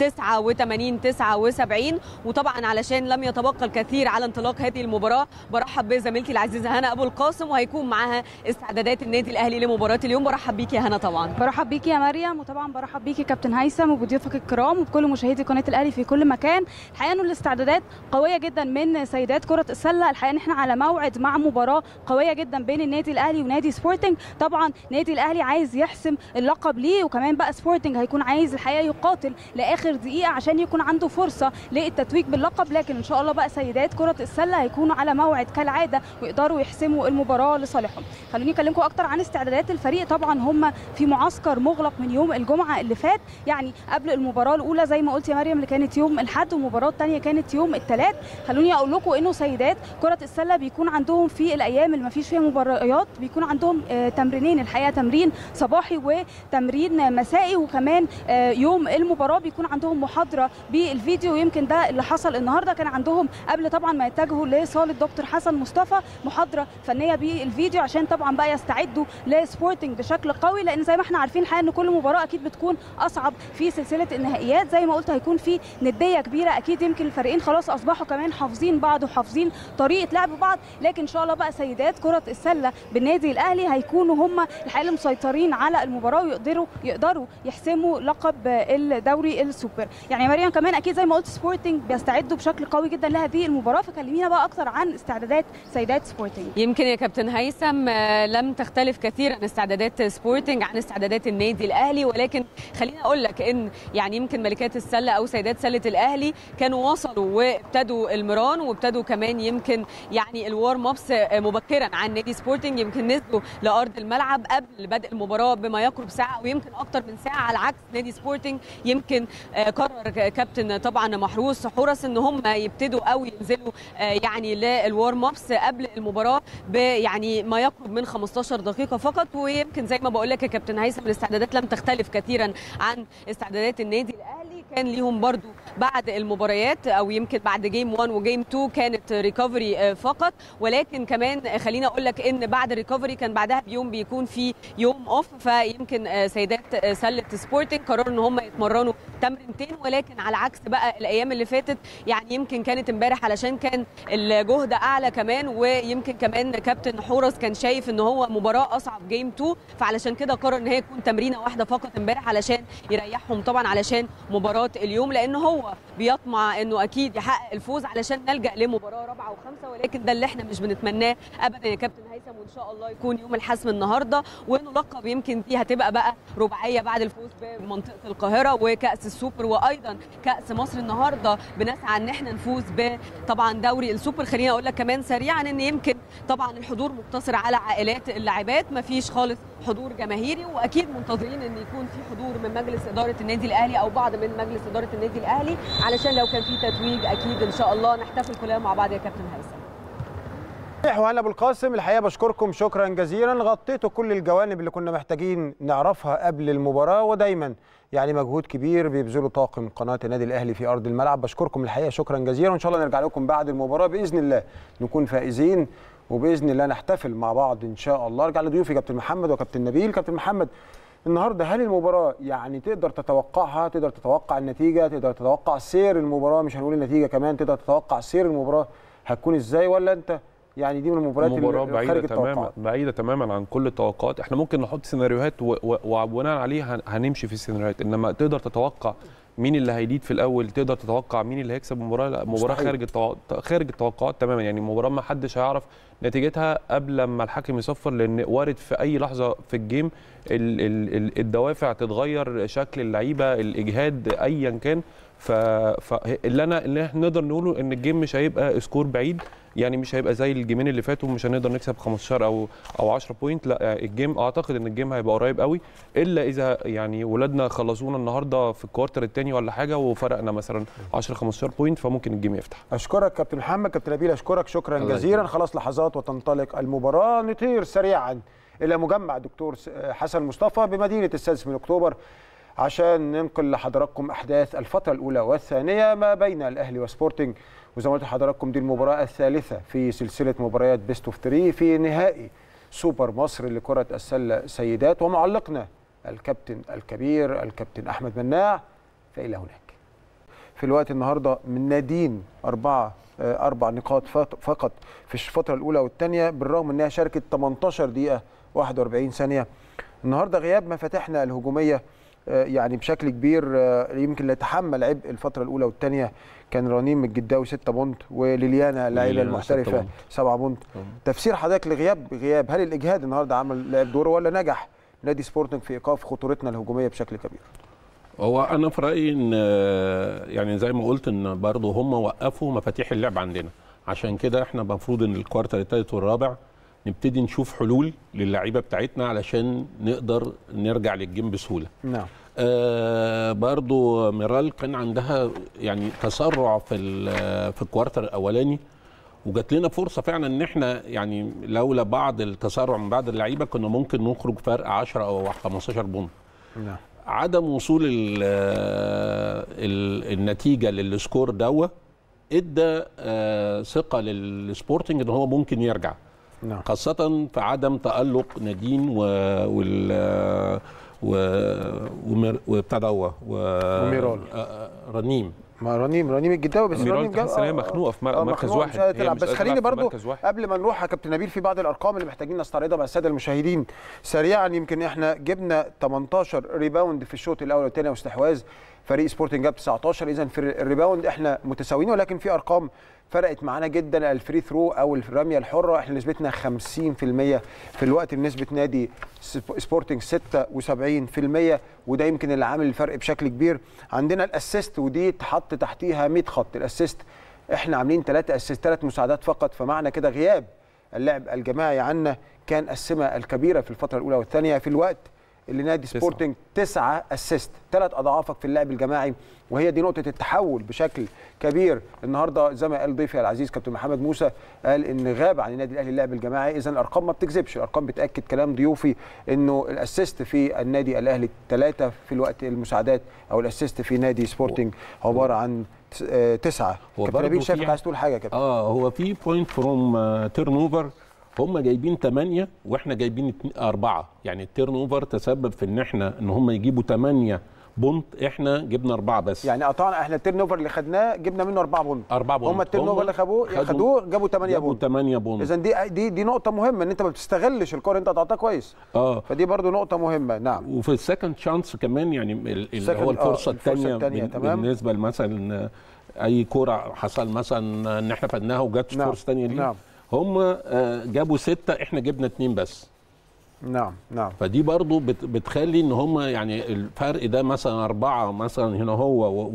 89-79. وطبعا علشان لم يتبقى الكثير على انطلاق هذه المباراه برحب بزميلتي العزيزه هنا ابو القاسم وهيكون معاها استعدادات النادي الاهلي لمباراه اليوم. برحب بيكي يا هنا. طبعا برحب بيكي يا مريم، وطبعا برحب بيكي كابتن هيثم وبضيوفك الكرام وبكل مشاهدي قناه الاهلي في كل مكان. الحقيقه انه الاستعدادات قويه جدا من سيدات كره السله. الحقيقه ان احنا على موعد مع مباراه قويه جدا بين النادي الاهلي ونادي سبورتنج. طبعا النادي الاهلي عايز يحسم اللقب ليه، وكمان بقى سبورتنج هيكون عايز الحقيقه يقاتل لاخر دقيقه عشان يكون عنده فرصه للتتويج باللقب. لكن ان شاء الله بقى سيدات كره السله هيكونوا على موعد كالعاده ويقدروا يحسموا المباراه لصالحهم. خلوني اكلمكم اكتر عن استعدادات الفريق. طبعا هم في معسكر مغلق من يوم الجمعه اللي فات، يعني قبل المباراه الاولى زي ما قلت يا مريم اللي كانت يوم الاحد والمباراه الثانيه كانت يوم الثلاث. خلوني اقول لكم انه سيدات كره السله بيكون عندهم في الايام اللي ما فيش فيها مباريات بيكون عندهم تمرينين، الحقيقه تمرين صباحي وتمرين مسائي، وكمان يوم المباراه بيكون عندهم محاضره بالفيديو. يمكن ده اللي حصل النهارده، كان عندهم قبل طبعا ما يتجهوا لصاله دكتور حسن مصطفى محاضره فنيه بالفيديو عشان طبعا بقى يستعدوا لسبورتنج بشكل قوي، لان زي ما احنا عارفين الحقيقه ان كل مباراه اكيد بتكون اصعب في سلسله النهائيات. زي ما قلت هيكون في نديه كبيره اكيد، يمكن الفريقين خلاص اصبحوا كمان حافظين بعض وحافظين طريقه لعب بعض. لكن ان شاء الله بقى سيدات كره السله بالنادي الاهلي هيكونوا هم الحقيقه مسيطرين على المباراه ويقدروا يحسموا لقب الدوري السوبر. يعني مريم كمان اكيد زي ما قلت سبورتنج بيستعدوا بشكل قوي جدا لهذه المباراه، فكلمينا بقى اكتر عن استعدادات سيدات سبورتنج. يمكن يا كابتن هيثم لم تختلف كثيرا استعدادات سبورتنج عن استعدادات النادي الاهلي، ولكن خليني اقول لك ان يعني يمكن ملكات السله او سيدات سله الاهلي كانوا وصلوا وابتدوا المران وابتدوا كمان يمكن يعني الوارم ابس مبكرا عن نادي سبورتنج. يمكن نزلوا لارض الملعب قبل بدء المباراه بما يقرب ساعه او يمكن اكتر من ساعه، على عكس نادي سبورتنج يمكن قرر كابتن طبعا محروس حرس ان هم يبتدوا او ينزلوا يعني للوارم ابس قبل المباراه يعني ما يقرب من 15 دقيقه فقط. ويمكن زي ما بقول لك يا كابتن هيثم الاستعدادات لم تختلف كثيرا عن استعدادات النادي الاهلي. كان ليهم برضو بعد المباريات او يمكن بعد جيم 1 وجيم 2 كانت ريكفري فقط، ولكن كمان خليني اقول لك ان بعد الريكفري كان بعدها بيوم بيكون في يوم اوف. فيمكن سيدات سله سبورتنج قرروا ان هم يتمرنوا تمرينتين، ولكن على عكس بقى الايام اللي فاتت يعني يمكن كانت امبارح علشان كان الجهد اعلى كمان، ويمكن كمان كابتن حورس كان شايف ان هو مباراه اصعب جيم 2، فعلشان كده قرر ان هي تكون تمرينه واحده فقط امبارح علشان يريحهم طبعا علشان مباراه اليوم، لان هو بيطمع انه اكيد يحقق الفوز علشان نلجا لمباراه رابعه وخامسه. ولكن ده اللي احنا مش بنتمناه ابدا يا كابتن هيثم، وان شاء الله يكون يوم الحسم النهارده ونلقب. يمكن دي هتبقى بقى رباعيه بعد الفوز بمنطقه القاهره وكاس السوبر وايضا كاس مصر. النهارده بنسعى ان احنا نفوز بطبعا دوري السوبر. خليني اقول لك كمان سريعا ان يمكن طبعا الحضور مقتصر على عائلات اللاعبات، ما فيش خالص حضور جماهيري، واكيد منتظرين ان يكون في حضور من مجلس اداره النادي الاهلي او بعض من مجلس اداره النادي الاهلي علشان لو كان في تتويج اكيد ان شاء الله نحتفل كلنا مع بعض يا كابتن هيثم. وهنا ابو القاسم الحقيقه بشكركم شكرا جزيلا، غطيتوا كل الجوانب اللي كنا محتاجين نعرفها قبل المباراه، ودايما يعني مجهود كبير بيبذله طاقم قناه النادي الاهلي في ارض الملعب. بشكركم الحقيقه شكرا جزيلا، وان شاء الله نرجع لكم بعد المباراه باذن الله نكون فائزين وباذن الله نحتفل مع بعض ان شاء الله. ارجع لضيوفي كابتن محمد وكابتن نبيل. كابتن محمد، النهارده هل المباراه يعني تقدر تتوقعها، تقدر تتوقع النتيجه، تقدر تتوقع سير المباراه، مش هنقول النتيجه كمان، تقدر تتوقع سير المباراه هتكون ازاي، ولا انت يعني دي من المباريات اللي خارج التوقعات؟ بعيده تماما عن كل التوقعات. احنا ممكن نحط سيناريوهات وبناء عليها هنمشي في السيناريوهات، انما تقدر تتوقع مين اللي هيليد في الاول، تقدر تتوقع مين اللي هيكسب المباراه، لا مباراه خارج التوقعات تماما. يعني مباراه ما حدش هيعرف نتيجتها قبل ما الحكم يصفر، لان وارد في اي لحظه في الجيم الدوافع تتغير، شكل اللعيبه، الاجهاد ايا كان. اللي احنا نقدر نقوله ان الجيم مش هيبقى سكور بعيد، يعني مش هيبقى زي الجيمين اللي فاتوا مش هنقدر نكسب 15 او 10 بوينت. لا الجيم اعتقد ان الجيم هيبقى قريب قوي، الا اذا يعني ولادنا خلصونا النهارده في الكوارتر الثاني ولا حاجه وفرقنا مثلا 10 15 بوينت، فممكن الجيم يفتح. اشكرك كابتن محمد. كابتن نبيل اشكرك شكرا جزيلا. خلاص لحظات وتنطلق المباراه. نطير سريعا الى مجمع دكتور حسن مصطفى بمدينه السادس من اكتوبر عشان ننقل لحضراتكم احداث الفتره الاولى والثانيه ما بين الاهلي وسبورتنج. وزي ما قلت لحضراتكم دي المباراه الثالثه في سلسله مباريات بيست اوف 3 في نهائي سوبر مصر لكره السله سيدات، ومعلقنا الكابتن الكبير الكابتن احمد مناع فإلى هناك. في الوقت النهارده من نادين أربع نقاط فقط في الفترة الأولى والثانية، بالرغم أنها شاركت 18 دقيقة 41 ثانية. النهارده غياب مفاتيحنا الهجومية يعني بشكل كبير يمكن لا يتحمل عبء الفترة الأولى والثانية. كان رنيم الجداوي 6 بونت، وليليانا اللاعبة المحترفة 7 بونت. تفسير حضرتك لغياب هل الإجهاد النهارده عمل لعب دوره ولا نجح نادي سبورتنج في إيقاف خطورتنا الهجومية بشكل كبير؟ هو انا في رايي ان يعني زي ما قلت ان برضه هم وقفوا مفاتيح اللعب عندنا، عشان كده احنا المفروض ان الكوارتر الثالث والرابع نبتدي نشوف حلول للعيبه بتاعتنا علشان نقدر نرجع للجيم بسهوله. نعم. برضه ميرال كان عندها يعني تسرع في الكوارتر الاولاني، وجات لنا فرصه فعلا ان احنا يعني لولا بعض التسرع من بعض اللعيبه كنا ممكن نخرج فرق 10 او 15 بونت. نعم. عدم وصول النتيجه للسكور دوت ادى ثقه للسبورتنج ان هو ممكن يرجع. نعم. خاصه في عدم تالق نادين وابتدى وميرال رنيم الجداوي. بس رنيم تحس ان هي مخنوقه في مركز واحد، بس خليني برضو قبل ما نروح يا كابتن نبيل في بعض الارقام اللي محتاجين نستعرضها مع الساده المشاهدين سريعا. يمكن احنا جبنا 18 ريباوند في الشوط الاول والثاني واستحواذ فريق سبورتنج جاب 19. اذا في الريباوند احنا متساويين، ولكن في ارقام فرقت معانا جدا. الفري ثرو او الرميه الحره احنا نسبتنا 50%، في الوقت نسبه نادي سبورتنج 76%، وده يمكن اللي عامل الفرق بشكل كبير. عندنا الاسيست ودي اتحط تحتيها 100 خط. الاسيست احنا عاملين 3 اسيست 3 مساعدات فقط، فمعنى كده غياب اللعب الجماعي عنا كان السمه الكبيره في الفتره الاولى والثانيه. في الوقت اللي نادي سبورتنج 9 اسيست، 3 اضعافك في اللعب الجماعي، وهي دي نقطه التحول بشكل كبير. النهارده زي ما قال ضيفي العزيز كابتن محمد موسى، قال ان غاب عن النادي الاهلي اللعب الجماعي. اذا الارقام ما بتكذبش، الارقام بتاكد كلام ضيوفي انه الاسيست في النادي الاهلي 3، في الوقت المساعدات او الاسيست في نادي سبورتنج عباره عن 9. كابتن نبيل شايفك عايز تقول حاجه يا كابتن؟ هو في بوينت فروم تيرن اوفر، هم جايبين 8 واحنا جايبين 4، يعني التيرن اوفر تسبب في ان هم يجيبوا 8 بونت، احنا جبنا 4 بس. يعني قطعنا احنا التيرن اوفر اللي خدناه جبنا منه 4 بونت. 4 بونت. هم التيرن اوفر اللي خدوه جابوا 8 بونت. 8 بونت. اذا دي نقطه مهمه، ان انت ما بتستغلش الكوره انت قطعتها كويس. فدي برضو نقطه مهمه. نعم. وفي السكند شانس كمان، يعني اللي هو الفرصه الثانيه بالنسبه مثلا اي كوره حصل مثلا ان احنا فدناها وجت فرصه ثانيه ليه. نعم. هم جابوا 6، احنا جبنا 2 بس. نعم. فدي برضو بتخلي ان هم يعني الفرق ده مثلا 4 مثلا هنا هو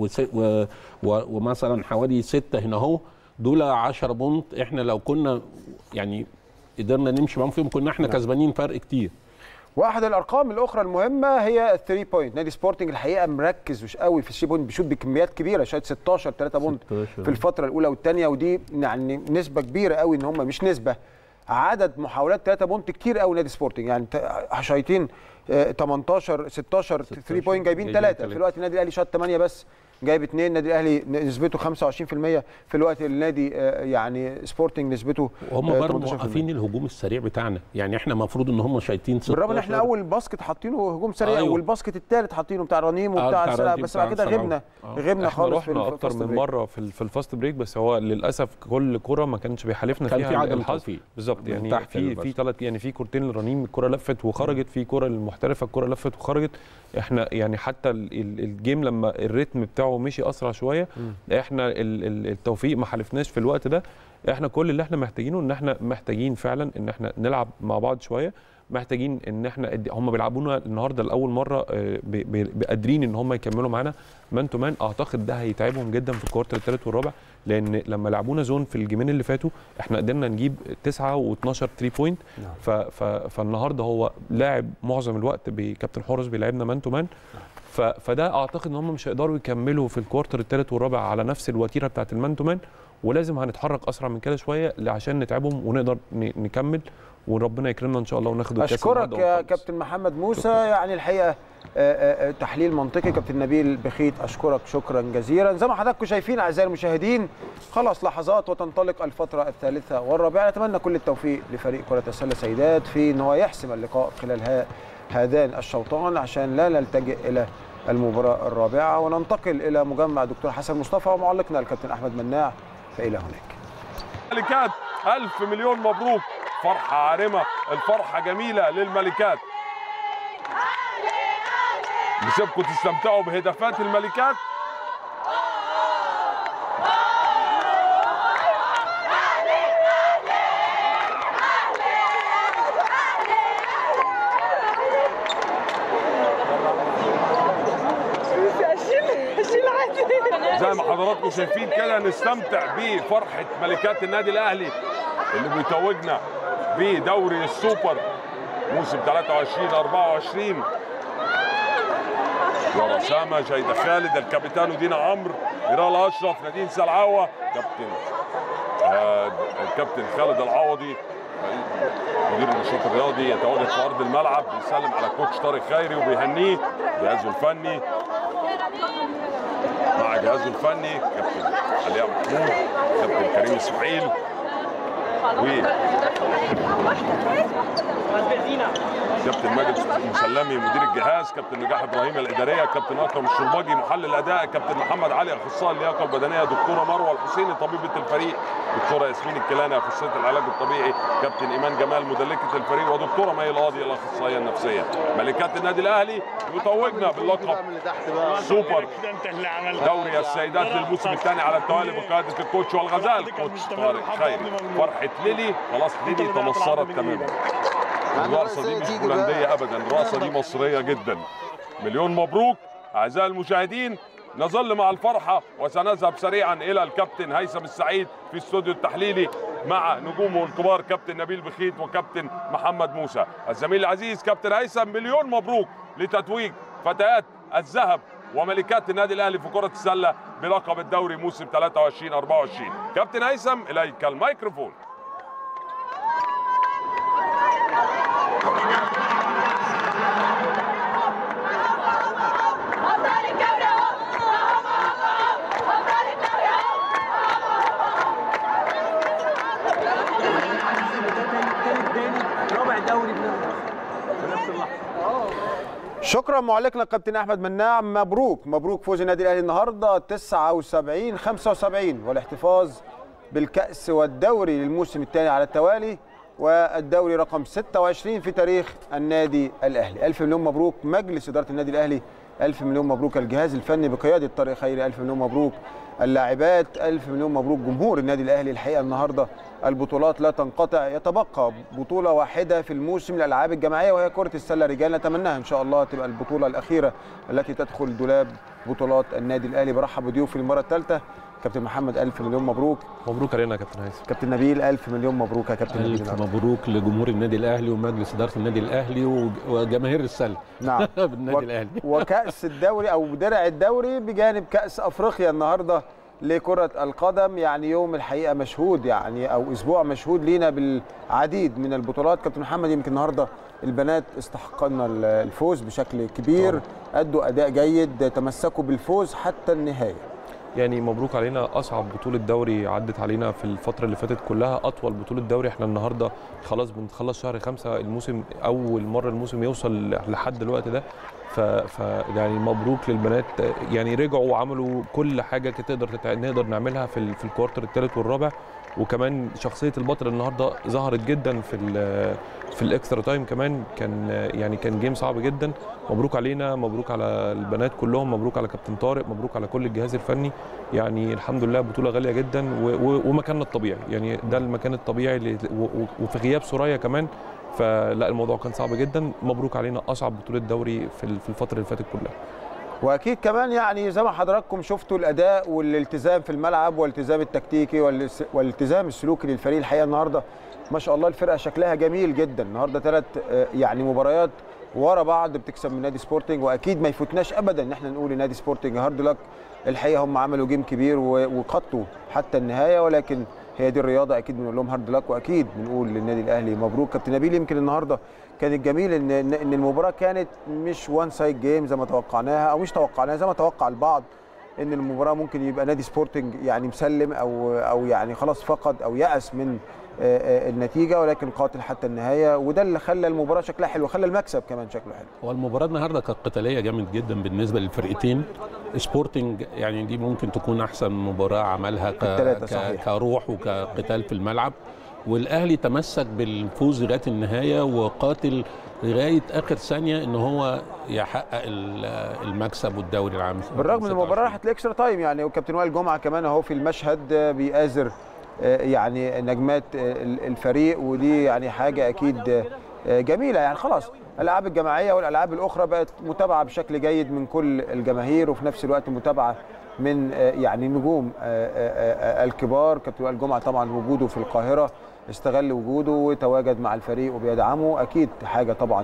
ومثلا حوالي 6 هنا هو، دول 10 بونت. احنا لو كنا يعني قدرنا نمشي معاهم فيهم كنا احنا كسبانين فرق كتير. واحد الارقام الاخرى المهمه هي الثري بوينت. نادي سبورتنج الحقيقه مركز مش قوي في الثري بوينت، بيشوط بكميات كبيره، شايط 16 3 بونت في الفتره الاولى والثانيه، ودي يعني نسبه كبيره قوي، ان هم مش نسبه، عدد محاولات 3 بونت كتير قوي نادي سبورتنج. يعني شايطين 18 16 3 بوينت جايبين 3. في الوقت النادي الاهلي شاط 8 بس جايب 2. النادي الاهلي نسبته 25%، في الوقت النادي يعني سبورتنج نسبته وهم برضه موقفين الهجوم السريع بتاعنا. يعني احنا المفروض ان هم شايطين 16، بالرغم ان احنا اول باسكت حاطينه هجوم سريع، والباسكت الثالث حاطينه بتاع رنيم وبتاع السرعه، بس بعد كده غبنا خالص. رحنا اكتر من مره في الفاست بريك، بس هو للاسف كل كره ما كانش بيحالفنا فيها، كان في عدم الحظ بالظبط. يعني في 3 يعني في كورتين لرنيم الكره لفت وخرجت، في كره المحترفه الكره لفت وخرجت. احنا يعني حتى الجيم لما الريتم بتاعه مشي اسرع شويه، احنا التوفيق ما حالفناش في الوقت ده. احنا كل اللي احنا محتاجينه ان احنا محتاجين فعلا ان احنا نلعب مع بعض شويه، محتاجين ان احنا هم بيلعبونا النهارده لاول مره قادرين ان هم يكملوا معانا مان تو مان. اعتقد ده هيتعبهم جدا في الكوارتر الثالث والرابع، لان لما لعبونا زون في الجيمين اللي فاتوا احنا قدرنا نجيب 9 و12 3 بوينت. فالنهارده هو لاعب معظم الوقت بكابتن حورس بيلعبنا مان تو مان، فده اعتقد ان هم مش هيقدروا يكملوا في الكوارتر الثالث والرابع على نفس الوتيره بتاعه المان تو مان، ولازم هنتحرك اسرع من كده شويه عشان نتعبهم ونقدر نكمل وربنا يكرمنا ان شاء الله وناخد الكاس. اشكرك يا كابتن محمد موسى، يعني الحقيقه تحليل منطقي. كابتن نبيل بخيت اشكرك شكرا جزيلا. زي ما حضراتكم شايفين اعزائي المشاهدين، خلاص لحظات وتنطلق الفتره الثالثه والرابعه. نتمنى كل التوفيق لفريق كره السله سيدات في ان هو يحسم اللقاء خلال هذان الشوطان عشان لا نلتجئ الى المباراه الرابعه. وننتقل الى مجمع دكتور حسن مصطفى ومعلقنا الكابتن احمد مناع، فالى هناك. ملكات ألف مليون مبروك، فرحه عارمه، الفرحه جميله للملكات. بسيبكم تستمتعوا بهدافات الملكات. زي ما حضراتكم شايفين كده نستمتع بفرحة ملكات النادي الأهلي اللي بيتوجنا بدوري السوبر موسم 23-24. ورسامة جيدة خالد، الكابتن دينا عمرو، ميرال أشرف، نادين سلعوة، الكابتن خالد العوضي مدير النشاط الرياضي يتواجد في أرض الملعب بيسلم على كوتش طارق خيري وبيهنيه، جهازه الفني مع جهازه الفني كابتن علي محمود، كابتن كريم اسماعيل، كابتن ماجد مسلمي مدير الجهاز، كابتن نجاح ابراهيم الاداريه، كابتن اكرم الشرباجي محلل الاداء، كابتن محمد علي اخصائي اللياقه البدنيه، دكتوره مروه الحسيني طبيبه الفريق، دكتوره ياسمين الكيلاني اخصائيه العلاج الطبيعي، كابتن ايمان جمال مدلكه الفريق، ودكتوره مي القاضي الاخصائيه النفسيه. ملكات النادي الاهلي يتوجنا باللقب سوبر دوري السيدات للموسم الثاني على التوالي بقياده الكوتش والغزال كوتش طارق خيري. فرحه ليلي، خلاص ليلي تمصرت تماما. الرقصه دي مش بولنديه ابدا، الرقصه دي مصريه جدا. مليون مبروك اعزائي المشاهدين. نظل مع الفرحه وسنذهب سريعا الى الكابتن هيثم السعيد في الاستوديو التحليلي مع نجومه الكبار كابتن نبيل بخيت وكابتن محمد موسى. الزميل العزيز كابتن هيثم، مليون مبروك لتتويج فتيات الذهب وملكات النادي الاهلي في كره السله بلقب الدوري موسم 23-24. كابتن هيثم اليك الميكروفون. شكرا معلقنا الكابتن احمد مناع. مبروك فوز النادي الاهلي النهارده 79-75 والاحتفاظ بالكأس والدوري للموسم الثاني على التوالي والدوري رقم 26 في تاريخ النادي الاهلي. الف مليون مبروك مجلس اداره النادي الاهلي، الف مليون مبروك الجهاز الفني بقياده طارق خيري، الف مليون مبروك اللاعبات، الف مليون مبروك جمهور النادي الاهلي. الحقيقه النهارده البطولات لا تنقطع، يتبقى بطوله واحده في الموسم الالعاب الجماعيه وهي كره السله رجال، نتمناها ان شاء الله تبقى البطوله الاخيره التي تدخل دولاب بطولات النادي الاهلي. برحب بضيوفي المره الثالثه. كابتن محمد الف مليون مبروك. مبروك علينا يا كابتن هيثم. كابتن نبيل الف مليون مبروك يا كابتن نبيل. الف مبروك لجمهور النادي الاهلي ومجلس اداره النادي الاهلي وجماهير السله. نعم بالنادي الاهلي. وكاس الدوري او درع الدوري بجانب كاس افريقيا النهارده لكره القدم. يعني يوم الحقيقه مشهود، يعني او اسبوع مشهود لينا بالعديد من البطولات. كابتن محمد يمكن النهارده البنات استحقنا الفوز بشكل كبير، ادوا اداء جيد، تمسكوا بالفوز حتى النهايه. يعني مبروك علينا، اصعب بطوله دوري عدت علينا في الفتره اللي فاتت كلها، اطول بطوله دوري. احنا النهارده خلاص بنخلص شهر 5 الموسم، اول مره الموسم يوصل لحد الوقت ده. يعني مبروك للبنات، يعني رجعوا وعملوا كل حاجه نقدر نعملها في الكوارتر الثالث والرابع. وكمان شخصيه البطل النهارده ظهرت جدا في الاكسترا تايم، كمان كان جيم صعب جدا. مبروك علينا، مبروك على البنات كلهم، مبروك على كابتن طارق، مبروك على كل الجهاز الفني. يعني الحمد لله بطوله غاليه جدا ومكاننا الطبيعي، يعني ده المكان الطبيعي وفي غياب سوريا كمان، فلا الموضوع كان صعب جدا. مبروك علينا اصعب بطوله دوري في الفتره اللي فاتت كلها. واكيد كمان يعني زي ما حضراتكم شفتوا الاداء والالتزام في الملعب والالتزام التكتيكي والالتزام السلوكي للفريق. الحقيقه النهارده ما شاء الله الفرقه شكلها جميل جدا. النهارده 3 يعني مباريات ورا بعض بتكسب من نادي سبورتنج، واكيد ما يفوتناش ابدا ان احنا نقول لنادي سبورتنج هارد لك. الحقيقه هم عملوا جيم كبير وخطوا حتى النهايه، ولكن هي دي الرياضه. اكيد بنقول لهم هارد لك، واكيد بنقول للنادي الاهلي مبروك. كابتن نبيل، يمكن النهارده كان الجميل ان المباراه كانت مش وان سايد جيم زي ما توقعناها، او مش توقعناها زي ما توقع البعض ان المباراه ممكن يبقى نادي سبورتنج يعني مسلم او يعني خلاص فقد او يأس من النتيجه، ولكن قاتل حتى النهايه، وده اللي خلى المباراه شكلها حلو، خلى المكسب كمان شكله حلو. هو المباراه النهارده كانت قتاليه جامد جدا بالنسبه للفرقتين. سبورتنج يعني دي ممكن تكون احسن مباراه عملها كروح وكقتال في الملعب، والاهلي تمسك بالفوز لغايه النهايه وقاتل لغايه اخر ثانيه ان هو يحقق المكسب والدوري العام. بالرغم من المباراه راحت لاكسترا تايم يعني، وكابتن وائل جمعه كمان اهو في المشهد بيآزر يعني نجمات الفريق، ودي يعني حاجه اكيد جميله. يعني خلاص الالعاب الجماعيه والالعاب الاخرى بقت متابعه بشكل جيد من كل الجماهير، وفي نفس الوقت متابعه من يعني نجوم الكبار. كابتن وائل جمعه طبعا وجوده في القاهره استغل وجوده وتواجد مع الفريق وبيدعمه، اكيد حاجه طبعا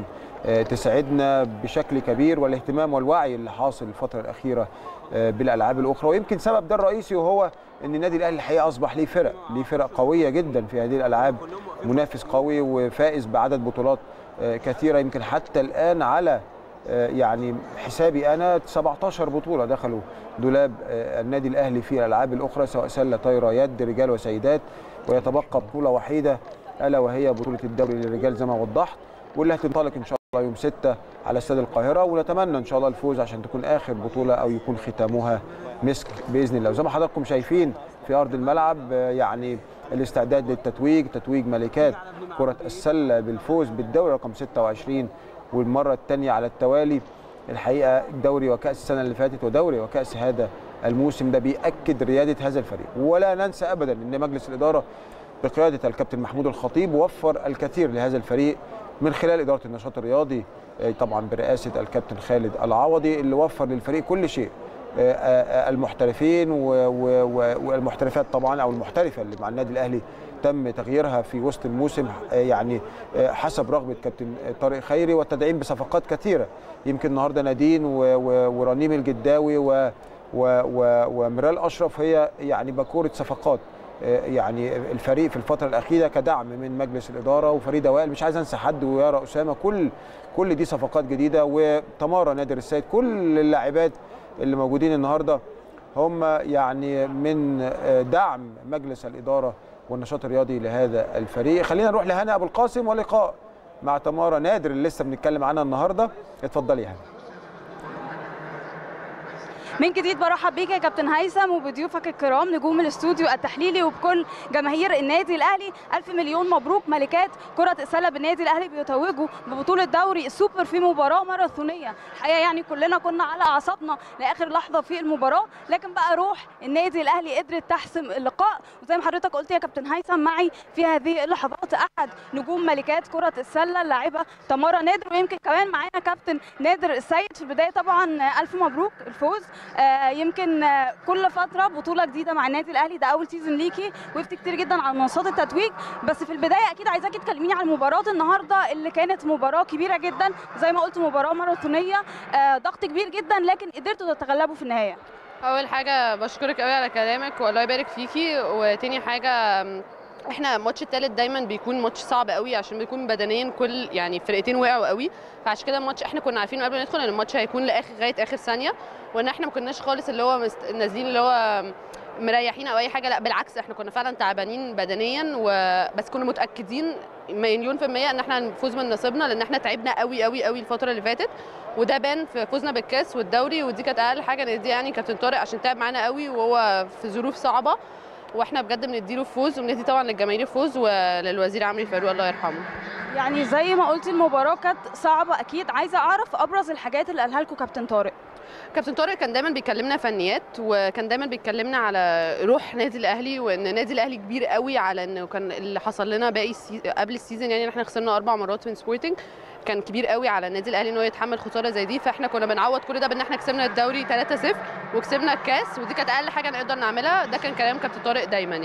تسعدنا بشكل كبير. والاهتمام والوعي اللي حاصل الفتره الاخيره بالالعاب الاخرى، ويمكن سبب ده الرئيسي وهو ان النادي الاهلي الحقيقه اصبح ليه فرق قويه جدا في هذه الالعاب، منافس قوي وفائز بعدد بطولات كثيره. يمكن حتى الان على يعني حسابي انا 17 بطوله دخلوا دولاب النادي الاهلي في الالعاب الاخرى، سواء سله، طايره، يد، رجال وسيدات، ويتبقى بطوله وحيده الا وهي بطوله الدوري للرجال زي ما وضحت، واللي هتنطلق ان شاء الله يوم 6 على استاد القاهره، ونتمنى ان شاء الله الفوز عشان تكون اخر بطوله او يكون ختامها مسك باذن الله. وزي ما حضراتكم شايفين في ارض الملعب يعني الاستعداد للتتويج، تتويج ملكات كره السله بالفوز بالدوري رقم 26 والمره الثانيه على التوالي. الحقيقه دوري وكاس السنه اللي فاتت ودوري وكاس هذا الموسم ده بيأكد رياده هذا الفريق. ولا ننسى ابدا ان مجلس الاداره بقياده الكابتن محمود الخطيب وفر الكثير لهذا الفريق من خلال اداره النشاط الرياضي طبعا برئاسه الكابتن خالد العوضي، اللي وفر للفريق كل شيء، المحترفين والمحترفات طبعا، او المحترفه اللي مع النادي الاهلي تم تغييرها في وسط الموسم يعني حسب رغبه كابتن طارق خيري، والتدعيم بصفقات كثيره. يمكن النهارده نادين ورنيم الجداوي وميرال اشرف هي يعني باكوره صفقات يعني الفريق في الفتره الاخيره كدعم من مجلس الاداره، وفريده وائل، مش عايز انسى حد، ويارا اسامه، كل دي صفقات جديده، وتمارا نادر السيد. كل اللاعبات اللي موجودين النهارده هم يعني من دعم مجلس الاداره والنشاط الرياضي لهذا الفريق. خلينا نروح لهنا ابو القاسم ولقاء مع تمارا نادر اللي لسه بنتكلم عنها النهارده. اتفضلي يا هنا. من جديد برحب بيك يا كابتن هيثم وبضيوفك الكرام نجوم الاستوديو التحليلي وبكل جماهير النادي الاهلي. الف مليون مبروك، ملكات كره السله بالنادي الاهلي بيتوجوا ببطوله دوري السوبر في مباراه ماراثونيه. الحقيقه يعني كلنا كنا على اعصابنا لاخر لحظه في المباراه، لكن بقى روح النادي الاهلي قدرت تحسم اللقاء. وزي ما حضرتك قلت يا كابتن هيثم، معي في هذه اللحظات احد نجوم ملكات كره السله اللاعبه تمارا نادر، ويمكن كمان معانا كابتن نادر السيد. في البدايه طبعا الف مبروك الفوز. يمكن كل فتره بطوله جديده مع النادي الاهلي، ده اول سيزون ليكي، وقفت كتير جدا على منصات التتويج. بس في البدايه اكيد عايزاكي تكلميني عن مباراه النهارده اللي كانت مباراه كبيره جدا، زي ما قلت مباراه ماراثونيه، ضغط كبير جدا، لكن قدرتوا تتغلبوا في النهايه. اول حاجه بشكرك قوي على كلامك والله يبارك فيكي، وتاني حاجه احنا الماتش الثالث دايما بيكون ماتش صعب قوي عشان بيكون بدنيا كل يعني فرقتين وقعوا قوي، فعشان كده الماتش احنا كنا عارفين قبل ما ندخل ان الماتش هيكون لغايه اخر ثانيه، وان احنا ما كناش خالص اللي هو نازلين اللي هو مريحين او اي حاجه، لا بالعكس احنا كنا فعلا تعبانين بدنيا، وبس كنا متاكدين مليون في الميه ان احنا هنفوز من نصيبنا، لان احنا تعبنا قوي قوي قوي الفتره اللي فاتت، وده بان في فوزنا بالكاس والدوري، ودي كانت اقل حاجه ندي يعني كابتن طارق عشان تعب معانا قوي وهو في ظروف صعبه، واحنا بجد بنديله فوز، وبندي طبعا للجماهير فوز وللوزير عمرو فاروق الله يرحمه. يعني زي ما قلتي المباراه كانت صعبه اكيد، عايزه اعرف ابرز الحاجات اللي قالها لكم كابتن طارق. كابتن طارق كان دايما بيكلمنا فنيات، وكان دايما بيكلمنا على روح نادي الاهلي، وان النادي الاهلي كبير قوي، على انه كان اللي حصل لنا قبل السيزون يعني احنا خسرنا 4 مرات من سبورتنج، كان كبير قوي على النادي الاهلي ان هو يتحمل خساره زي دي، فاحنا كنا بنعوض كل ده بان احنا كسبنا الدوري 3-0 وكسبنا الكاس، ودي كانت اقل حاجه نقدر نعملها، ده كان كلام كابتن طارق دايما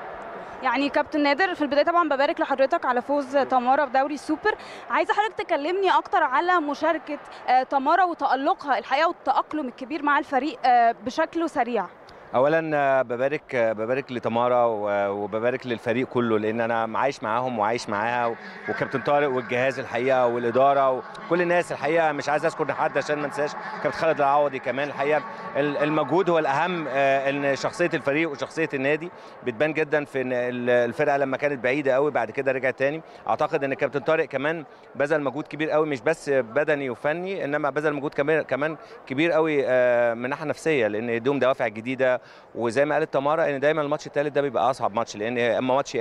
يعني كابتن نادر، في البدايه طبعا ببارك لحضرتك على فوز تمارا في دوري السوبر. عايزه حضرتك تكلمني اكتر على مشاركه تمارا وتالقها الحقيقه والتاقلم الكبير مع الفريق بشكل سريع. اولا ببارك لتمارا وببارك للفريق كله، لان انا عايش معاهم وعايش معاها، وكابتن طارق والجهاز الحقيقه والاداره وكل الناس الحقيقه. مش عايز اذكر حد عشان ما انساش كابتن خالد العوضي كمان. الحقيقه المجهود هو الاهم، ان شخصيه الفريق وشخصيه النادي بتبان جدا في ان الفرقه لما كانت بعيده قوي بعد كده رجعت تاني. اعتقد ان كابتن طارق كمان بذل مجهود كبير قوي، مش بس بدني وفني، انما بذل مجهود كمان كبير قوي من ناحيه نفسيه، لان يديهم دوافع جديده. وزي ما قالت تمارا ان دايما الماتش الثالث ده بيبقى اصعب ماتش، لان اما ماتش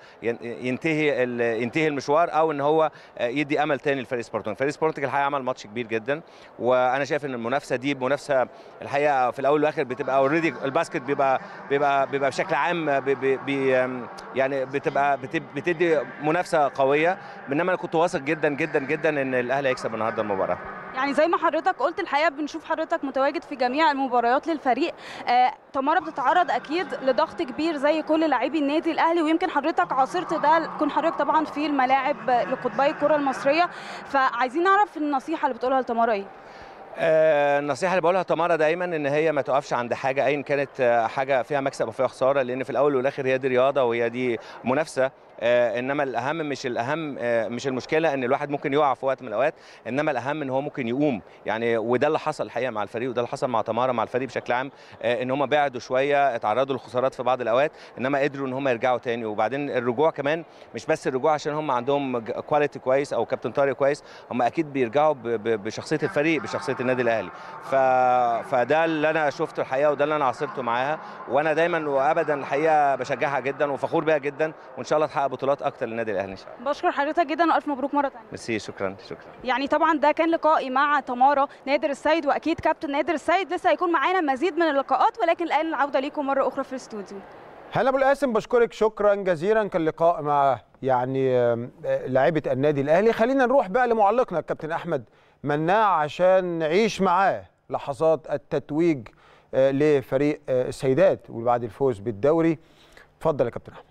ينتهي المشوار، او ان هو يدي امل تاني لفريق سبورتنج. فريق سبورتنج الحقيقه عمل ماتش كبير جدا، وانا شايف ان المنافسه دي منافسه الحقيقه في الاول والاخر بتبقى اوريدي. الباسكت بيبقى بشكل عام يعني بتدي منافسه قويه، انما انا كنت واثق جدا جدا جدا ان الاهلي هيكسب النهارده المباراه. يعني زي ما حضرتك قلت الحقيقه بنشوف حضرتك متواجد في جميع المباريات للفريق. تمارا بتتعرض اكيد لضغط كبير زي كل لاعبي النادي الاهلي، ويمكن حضرتك عاصرت ده، كون حضرتك طبعا في الملاعب لقطبي الكره المصريه، فعايزين نعرف النصيحه اللي بتقولها لتمارا ايه؟ النصيحه اللي بقولها تمارا دايما ان هي ما تقفش عند حاجه ايا كانت، حاجه فيها مكسب وفيها خساره، لان في الاول والاخر هي دي رياضه وهي دي منافسه. انما الاهم مش المشكله ان الواحد ممكن يقع في وقت من الاوقات، انما الاهم ان هو ممكن يقوم يعني. وده اللي حصل الحقيقه مع الفريق، وده اللي حصل مع تمارا مع الفريق بشكل عام، ان هم بعدوا شويه، اتعرضوا للخسارات في بعض الاوقات، انما قدروا ان هم يرجعوا تاني. وبعدين الرجوع كمان مش بس الرجوع عشان هم عندهم كواليتي كويس او كابتن طارق كويس، هم اكيد بيرجعوا بشخصيه الفريق، بشخصيه النادي الاهلي. فده اللي انا شفته الحقيقه، وده اللي انا عاصرته معاها، وانا دايما وابدا الحقيقه بشجعها جدا وفخور بيها جدا، وان شاء الله تحقق بطولات اكتر للنادي الاهلي ان شاء الله. بشكر حضرتك جدا والف مبروك مره ثانيه. ميرسي، شكرا. يعني طبعا ده كان لقائي مع تمارا نادر السيد، واكيد كابتن نادر السيد لسه هيكون معانا مزيد من اللقاءات، ولكن الان العوده ليكم مره اخرى في الاستوديو. هلا ابو القاسم، بشكرك شكرا جزيلا. كان لقاء مع لاعيبه النادي الاهلي. خلينا نروح بقى لمعلقنا الكابتن احمد مناع عشان نعيش معاه لحظات التتويج لفريق السيدات وبعد الفوز بالدوري. اتفضل يا كابتن احمد.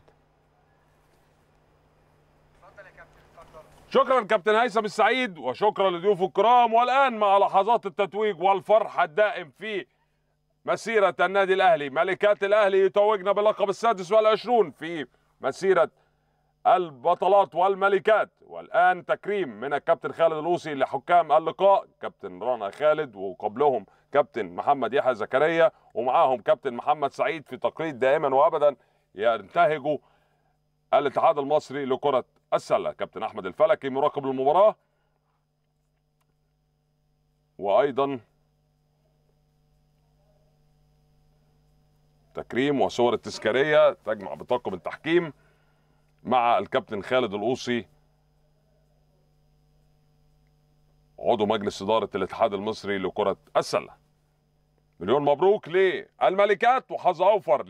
شكرا كابتن هيثم السعيد، وشكرا لضيوف الكرام. والان مع لحظات التتويج والفرح الدائم في مسيره النادي الاهلي. ملكات الاهلي يتوجن باللقب السادس والعشرون في مسيره البطلات والملكات. والان تكريم من الكابتن خالد الأوصي لحكام اللقاء، كابتن رنا خالد، وقبلهم كابتن محمد يحيى زكريا، ومعاهم كابتن محمد سعيد، في تقليد دائما وابدا ينتهجوا الاتحاد المصري لكرة السلة. كابتن أحمد الفلكي مراقب المباراة، وأيضا تكريم وصور التذكارية تجمع بطاقم التحكيم مع الكابتن خالد الأوصي عضو مجلس إدارة الاتحاد المصري لكرة السلة. مليون مبروك للملكات، وحظ أوفر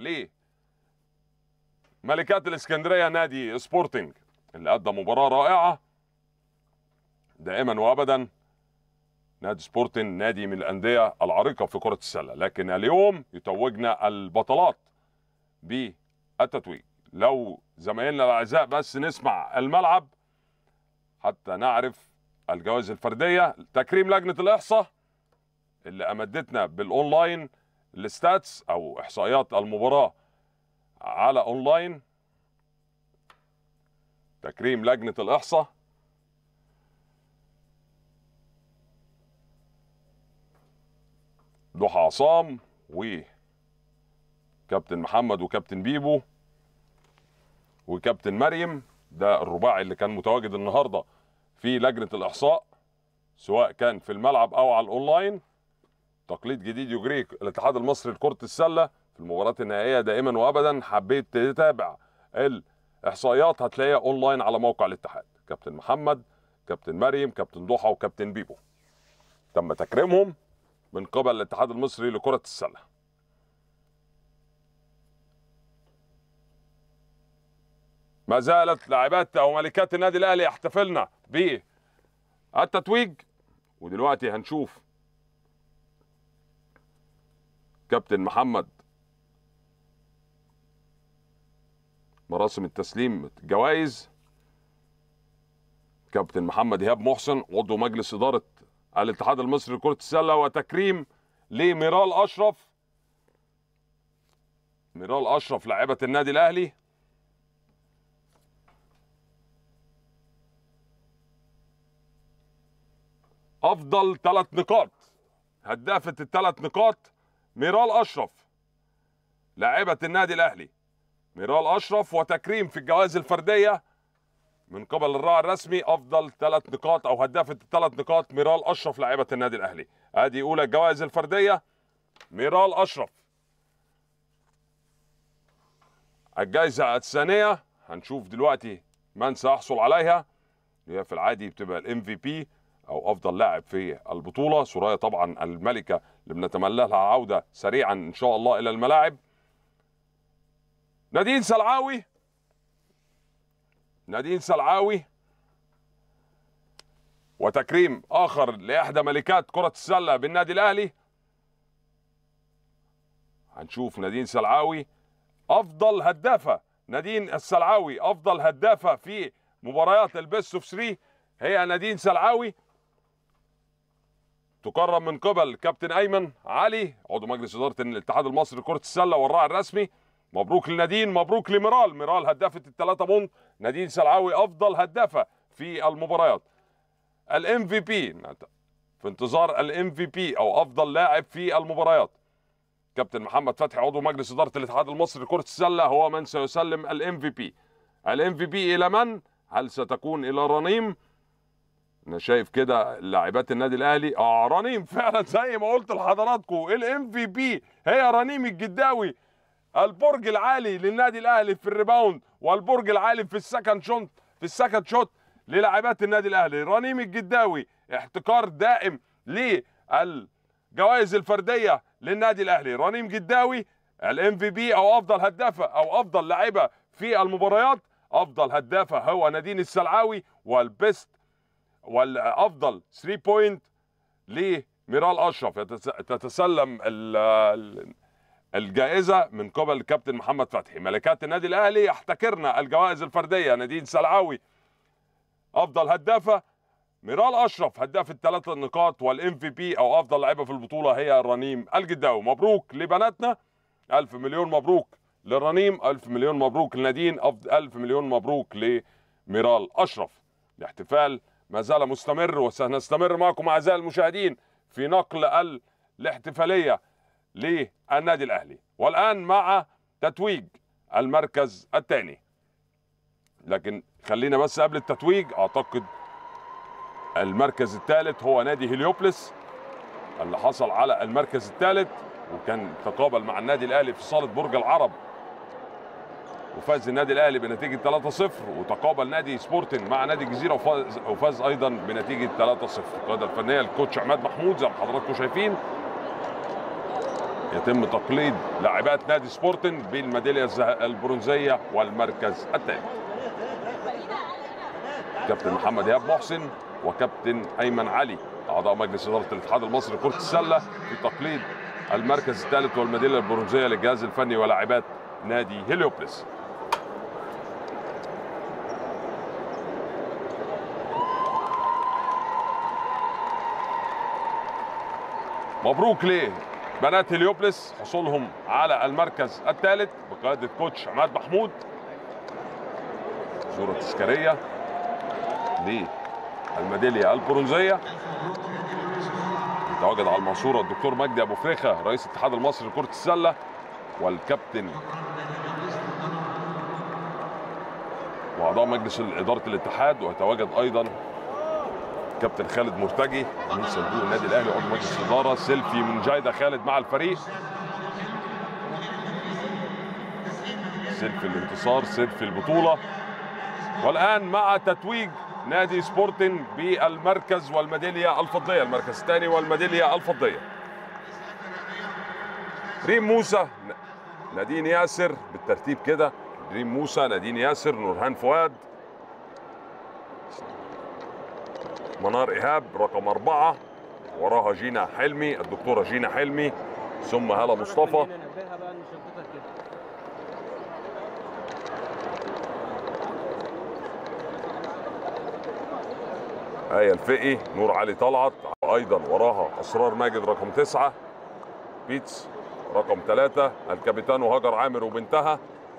ملكات الإسكندرية نادي سبورتنج اللي أدى مباراة رائعة. دائما وأبدا نادي سبورتنج نادي من الأندية العريقة في كرة السلة، لكن اليوم يتوجنا البطلات بالتتويج. لو زمايلنا الأعزاء بس نسمع الملعب حتى نعرف الجوائز الفردية. تكريم لجنة الإحصاء اللي أمدتنا بالأونلاين الستاتس أو إحصائيات المباراة على أونلاين. تكريم لجنة الإحصاء. ضحى عصام وكابتن محمد وكابتن بيبو وكابتن مريم، ده الرباعي اللي كان متواجد النهارده في لجنة الإحصاء سواء كان في الملعب أو على الأونلاين. تقليد جديد يجريه الاتحاد المصري لكرة السلة في المباريات النهائية دائما وأبدا. حبيت تتابع الإحصائيات هتلاقيها أونلاين على موقع الاتحاد. كابتن محمد، كابتن مريم، كابتن ضحى وكابتن بيبو تم تكريمهم من قبل الاتحاد المصري لكرة السلة. ما زالت لاعبات أو ملكات النادي الأهلي يحتفلن بالتتويج، ودلوقتي هنشوف كابتن محمد مراسم التسليم الجوائز. كابتن محمد إيهاب محسن عضو مجلس إدارة الاتحاد المصري لكرة السلة، وتكريم لميرال أشرف ميرال اشرف لاعبه النادي الاهلي. افضل 3 نقاط، هدافه ال3 نقاط ميرال اشرف لاعبه النادي الاهلي. ميرال اشرف، وتكريم في الجوائز الفرديه من قبل الراعي الرسمي. افضل 3 نقاط او هدافه ال3 نقاط ميرال اشرف لاعبه النادي الاهلي. ادي اولى الجوائز الفرديه ميرال اشرف. الجائزه الثانيه هنشوف دلوقتي من سيحصل عليها، هي في العادي بتبقى الMVP او افضل لاعب في البطوله. سوريا طبعا الملكه اللي بنتمنى لها عوده سريعا ان شاء الله الى الملاعب. نادين سلعاوي. نادين سلعاوي، وتكريم اخر لاحدى ملكات كره السله بالنادي الاهلي. هنشوف نادين سلعاوي افضل هدافه. نادين السلعاوي افضل هدافه في مباريات البيست اوف 3 هي نادين سلعاوي، تكرم من قبل كابتن ايمن علي عضو مجلس اداره الاتحاد المصري لكره السله والراعي الرسمي. مبروك لنادين، مبروك لميرال. ميرال هدافه ال3 بونت، نادين سلعاوي افضل هدافه في المباريات. الMVP في انتظار الMVP او افضل لاعب في المباريات. كابتن محمد فتحي عضو مجلس اداره الاتحاد المصري لكره السله هو من سيسلم الMVP. الMVP الى من؟ هل ستكون الى رنيم؟ انا شايف كده لاعبات النادي الاهلي. رنيم فعلا زي ما قلت لحضراتكم، الMVP هي رنيم الجداوي. البرج العالي للنادي الاهلي في الريباوند، والبرج العالي في السكند شوت للاعبات النادي الاهلي. رنيم الجداوي احتكار دائم للجوائز الفرديه للنادي الاهلي. رنيم جداوي الMVP او افضل هدافه او افضل لاعبه في المباريات. افضل هدافه هو نادين السلعاوي، والافضل 3 بوينت لميرال اشرف. تتسلم الجائزه من قبل الكابتن محمد فتحي. ملكات النادي الاهلي يحتكرن الجوائز الفرديه. نادين سلعاوي افضل هدافه، ميرال اشرف هدافه 3 نقاط، والMVP او افضل لاعبه في البطوله هي رنيم الجداوي. مبروك لبناتنا، الف مليون مبروك للرنيم، الف مليون مبروك لنادين، الف مليون مبروك لميرال اشرف. الاحتفال ما زال مستمر، وسنستمر معكم اعزائي المشاهدين في نقل الاحتفاليه للنادي الاهلي. والان مع تتويج المركز الثاني. لكن خلينا بس قبل التتويج، اعتقد المركز الثالث هو نادي هليوبلس اللي حصل على المركز الثالث، وكان تقابل مع النادي الاهلي في صاله برج العرب، وفاز النادي الاهلي بنتيجه 3-0. وتقابل نادي سبورتنج مع نادي الجزيره وفاز ايضا بنتيجه 3-0. القياده الفنيه الكوتش عماد محمود زي ما حضراتكم شايفين. يتم تقليد لاعبات نادي سبورتنج بالميداليه البرونزيه والمركز الثالث. كابتن محمد ايهاب محسن وكابتن ايمن علي اعضاء مجلس اداره الاتحاد المصري لكره السله في تقليد المركز الثالث والميداليه البرونزيه للجهاز الفني ولاعبات نادي هليوبلس. مبروك لبنات هليوبلس حصولهم على المركز الثالث بقياده كوتش عماد محمود. صوره تذكاريه للميداليه البرونزيه. تواجد على المنصوره الدكتور مجدي ابو فريخه رئيس الاتحاد المصري لكره السله، والكابتن واعضاء مجلس اداره الاتحاد، ويتواجد ايضا كابتن خالد مرتجي من صندوق النادي الاهلي عضو مجلس الاداره. سيلفي من جايده خالد مع الفريق، سيلفي الانتصار، سيلفي البطوله. والان مع تتويج نادي سبورتنج بالمركز والميداليه الفضيه، المركز الثاني والميداليه الفضيه. ريم موسى، نادين ياسر بالترتيب كده، ريم موسى، نادين ياسر، نورهان فؤاد، منار ايهاب رقم 4، وراها جينا حلمي، الدكتوره جينا حلمي، ثم هالة مصطفى. آية الفقي، نور علي طلعت، ايضا وراها اسرار ماجد رقم 9، بيتس رقم 3 الكابيتان هاجر عامر وبنتها.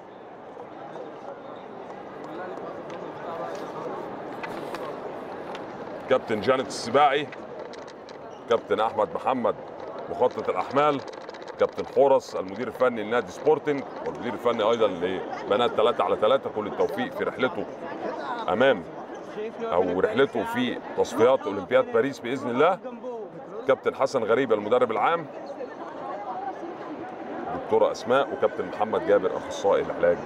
كابتن جانت السباعي، كابتن احمد محمد مخطط الاحمال، كابتن حورس المدير الفني لنادي سبورتنج والمدير الفني ايضا لبنات 3x3. كل التوفيق في رحلته امام او رحلته في تصفيات اولمبياد باريس باذن الله. كابتن حسن غريب المدرب العام، دكتوره اسماء، وكابتن محمد جابر اخصائي العلاج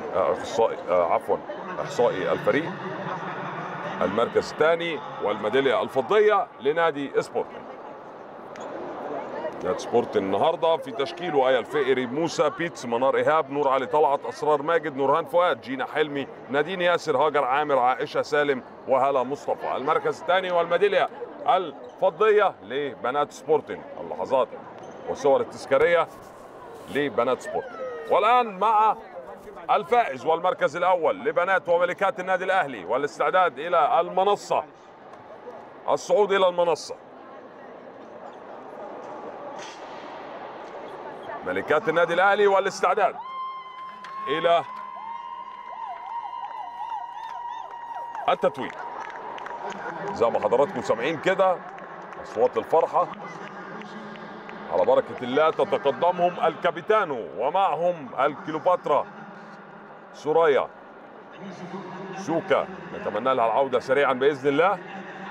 احصائي الفريق. المركز الثاني والميداليه الفضيه لنادي سبورتنج. نادي سبورتنج النهارده في تشكيله ايا الفقري، موسى بيتس، منار ايهاب، نور علي طلعت، اسرار ماجد، نورهان فؤاد، جينا حلمي، نادين ياسر، هاجر عامر، عائشه سالم، وهلا مصطفى. المركز الثاني والميداليه الفضيه لبنات سبورتنج. اللحظات والصور التذكاريه لبنات سبورتنج. والان مع الفائز والمركز الاول لبنات وملكات النادي الاهلي والاستعداد الى المنصه، الصعود الى المنصه. ملكات النادي الاهلي والاستعداد الى التتويج. زي ما حضراتكم سامعين كده اصوات الفرحه. على بركه الله تتقدمهم الكابيتانو ومعهم الكليوباترا سوريا سوكا، نتمنى لها العوده سريعا باذن الله.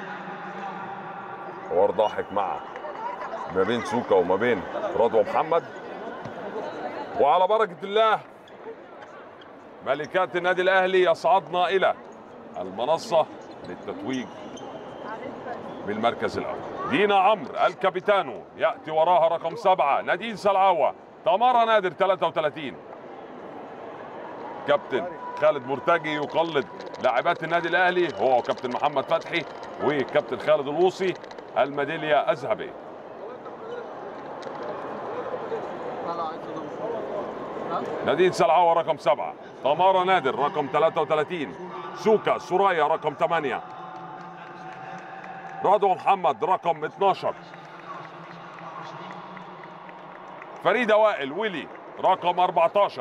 حوار ضاحك ما بين سوكا وما بين رضوى محمد. وعلى بركه الله ملكات النادي الاهلي يصعدنا الى المنصه للتتويج بالمركز الاول. دينا عمرو الكابيتانو، ياتي وراها رقم 7 نادين سلعاوه، تمارا نادر 33. كابتن خالد مرتجي يقلد لاعبات النادي الاهلي هو وكابتن محمد فتحي وكابتن خالد الوصي. الميداليه الذهبيه. نادين سلعاوه رقم 7، تمارا نادر رقم 33، سوكا سوريا رقم 8، رضوى محمد رقم 12، فريده وائل ويلي رقم 14،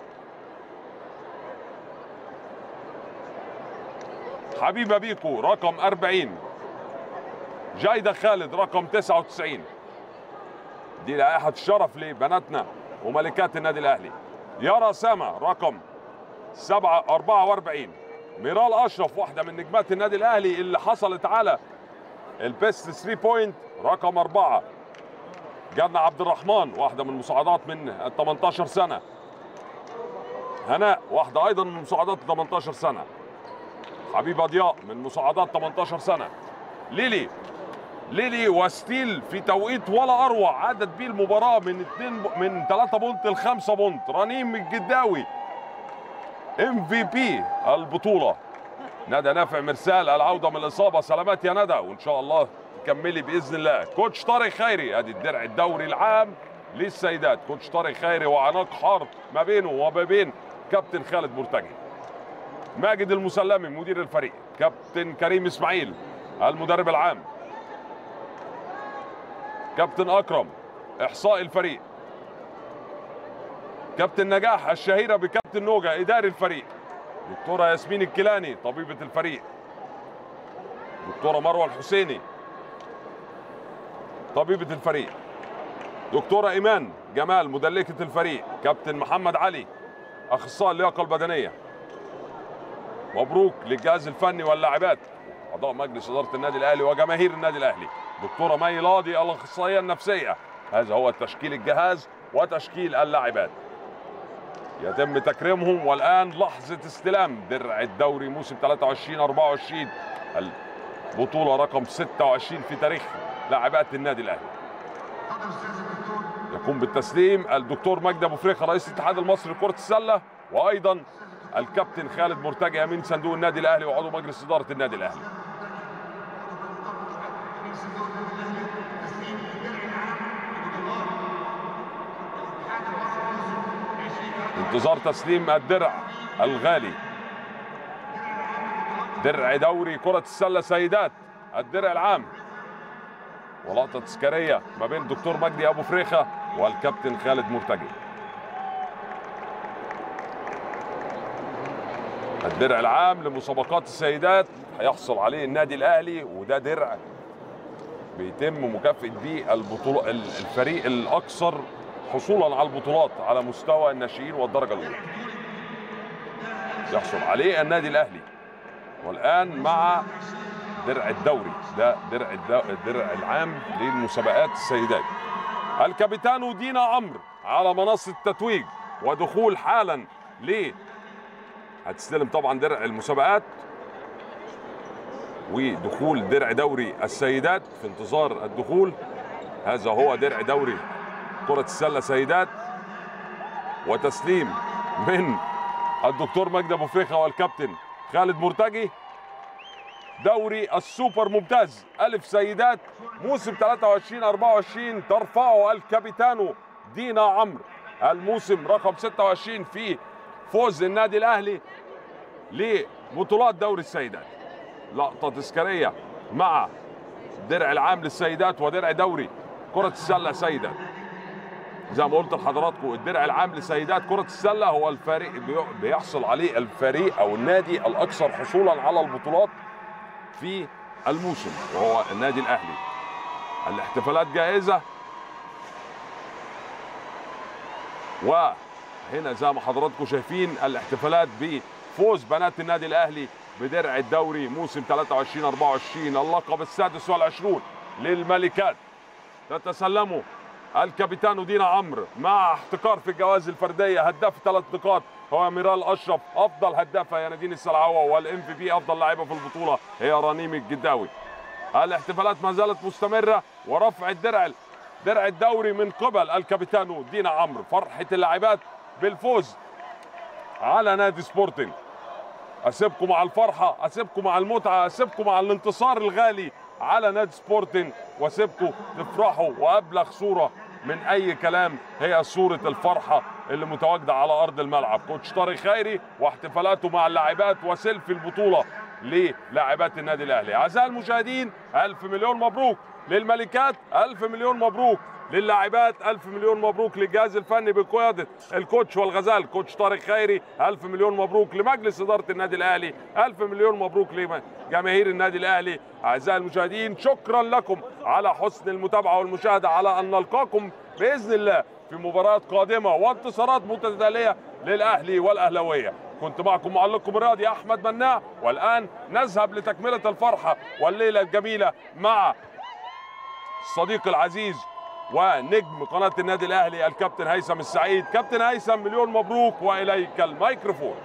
حبيبه بيكو رقم 40، جايده خالد رقم 99. دي لائحه الشرف لبناتنا وملكات النادي الاهلي. يارا سما رقم 44، ميرال اشرف واحده من نجمات النادي الاهلي اللي حصلت على البيست 3 بوينت رقم 4، جنة عبد الرحمن واحده من المساعدات من 18 سنه، هناء واحده ايضا من مساعدات 18 سنه، حبيبه ضياء من مساعدات 18 سنه، ليلي وستيل في توقيت ولا اروع عدت بيه المباراه من 3 بونت ل 5 بونت. رنيم الجداوي MVP البطوله. ندى نافع مرسال العوده من الاصابه، سلامات يا ندى وان شاء الله تكملي باذن الله. كوتش طارق خيري ادي الدرع الدوري العام للسيدات. كوتش طارق خيري وعناق حار ما بينه وما بين كابتن خالد مرتجي. ماجد المسلمي مدير الفريق، كابتن كريم اسماعيل المدرب العام، كابتن اكرم احصائي الفريق، كابتن نجاح الشهيره بكابتن نوجا اداري الفريق، دكتوره ياسمين الكيلاني طبيبه الفريق، دكتوره مروه الحسيني طبيبه الفريق، دكتوره ايمان جمال مدلكه الفريق، كابتن محمد علي اخصائي اللياقه البدنيه. مبروك للجهاز الفني واللاعبات اعضاء مجلس اداره النادي الاهلي وجماهير النادي الاهلي. دكتوره مي لاضي الاخصائيه النفسيه. هذا هو تشكيل الجهاز وتشكيل اللاعبات. يتم تكريمهم والان لحظه استلام درع الدوري موسم 23-24 البطوله رقم 26 في تاريخ لاعبات النادي الاهلي. يقوم بالتسليم الدكتور مجدي ابو فريخه رئيس الاتحاد المصري لكره السله، وايضا الكابتن خالد مرتجي امين صندوق النادي الاهلي وعضو مجلس اداره النادي الاهلي. انتظار تسليم الدرع الغالي، درع دوري كرة السلة سيدات الدرع العام ولقطه تذكاريه ما بين الدكتور مجدي ابو فريخه والكابتن خالد مرتجي. الدرع العام لمسابقات السيدات هيحصل عليه النادي الاهلي، وده درع بيتم مكافأة بيه الفريق الاكثر حصولا على البطولات على مستوى الناشئين والدرجه الاولى. يحصل عليه النادي الاهلي. والان مع درع الدوري، ده الدرع العام للمسابقات السيدات. الكابيتانو دينا عمرو على منصه التتويج ودخول حالا هتستلم طبعا درع المسابقات ودخول درع دوري السيدات في انتظار الدخول. هذا هو درع دوري كرة السلة سيدات، وتسليم من الدكتور مجدي ابو فريخه والكابتن خالد مرتجي. دوري السوبر ممتاز ألف سيدات موسم 23-24 ترفعه الكابيتانو دينا عمرو، الموسم رقم 26 في فوز النادي الاهلي لبطولات دوري السيدات. لقطه تذكاريه مع درع العام للسيدات ودرع دوري كرة السلة سيدات. زي ما قلت لحضراتكم الدرع العام لسيدات كرة السلة هو الفريق بيحصل عليه الفريق او النادي الاكثر حصولا على البطولات في الموسم وهو النادي الاهلي. الاحتفالات جاهزة، وهنا زي ما حضراتكم شايفين الاحتفالات بفوز بنات النادي الاهلي بدرع الدوري موسم 23-24 اللقب السادس والعشرون للملكات. تتسلموا الكابيتانو دينا عمرو مع احتكار في الجوائز الفرديه. هداف 3 نقاط هو ميرال اشرف، افضل هدافه هي نادين السلعوه، والام في بي افضل لاعبه في البطوله هي رنيم الجداوي. الاحتفالات ما زالت مستمره ورفع درع الدوري من قبل الكابيتانو دينا عمرو. فرحه اللاعبات بالفوز على نادي سبورتنج. اسيبكم مع الفرحه، اسيبكم مع المتعه، اسيبكم مع الانتصار الغالي على نادي سبورتنج، واسيبكم تفرحوا. وابلغ صوره من اي كلام هي صوره الفرحه اللي متواجده على ارض الملعب. كوتش طارق خيري واحتفالاته مع اللاعبات وسيلفي البطوله للاعبات النادي الاهلي. اعزائي المشاهدين، الف مليون مبروك للملكات، الف مليون مبروك للاعبات، الف مليون مبروك للجهاز الفني بقياده الكوتش والغزال كوتش طارق خيري، الف مليون مبروك لمجلس اداره النادي الاهلي، الف مليون مبروك لجماهير النادي الاهلي. اعزائي المشاهدين، شكرا لكم على حسن المتابعه والمشاهده، على ان نلقاكم باذن الله في مباريات قادمه وانتصارات متتاليه للاهلي والاهلاويه. كنت معكم معلقكم الرياضي احمد مناع، والان نذهب لتكمله الفرحه والليله الجميله مع الصديق العزيز ونجم قناة النادي الأهلي الكابتن هيثم السعيد. كابتن هيثم، مليون مبروك وإليك الميكروفون.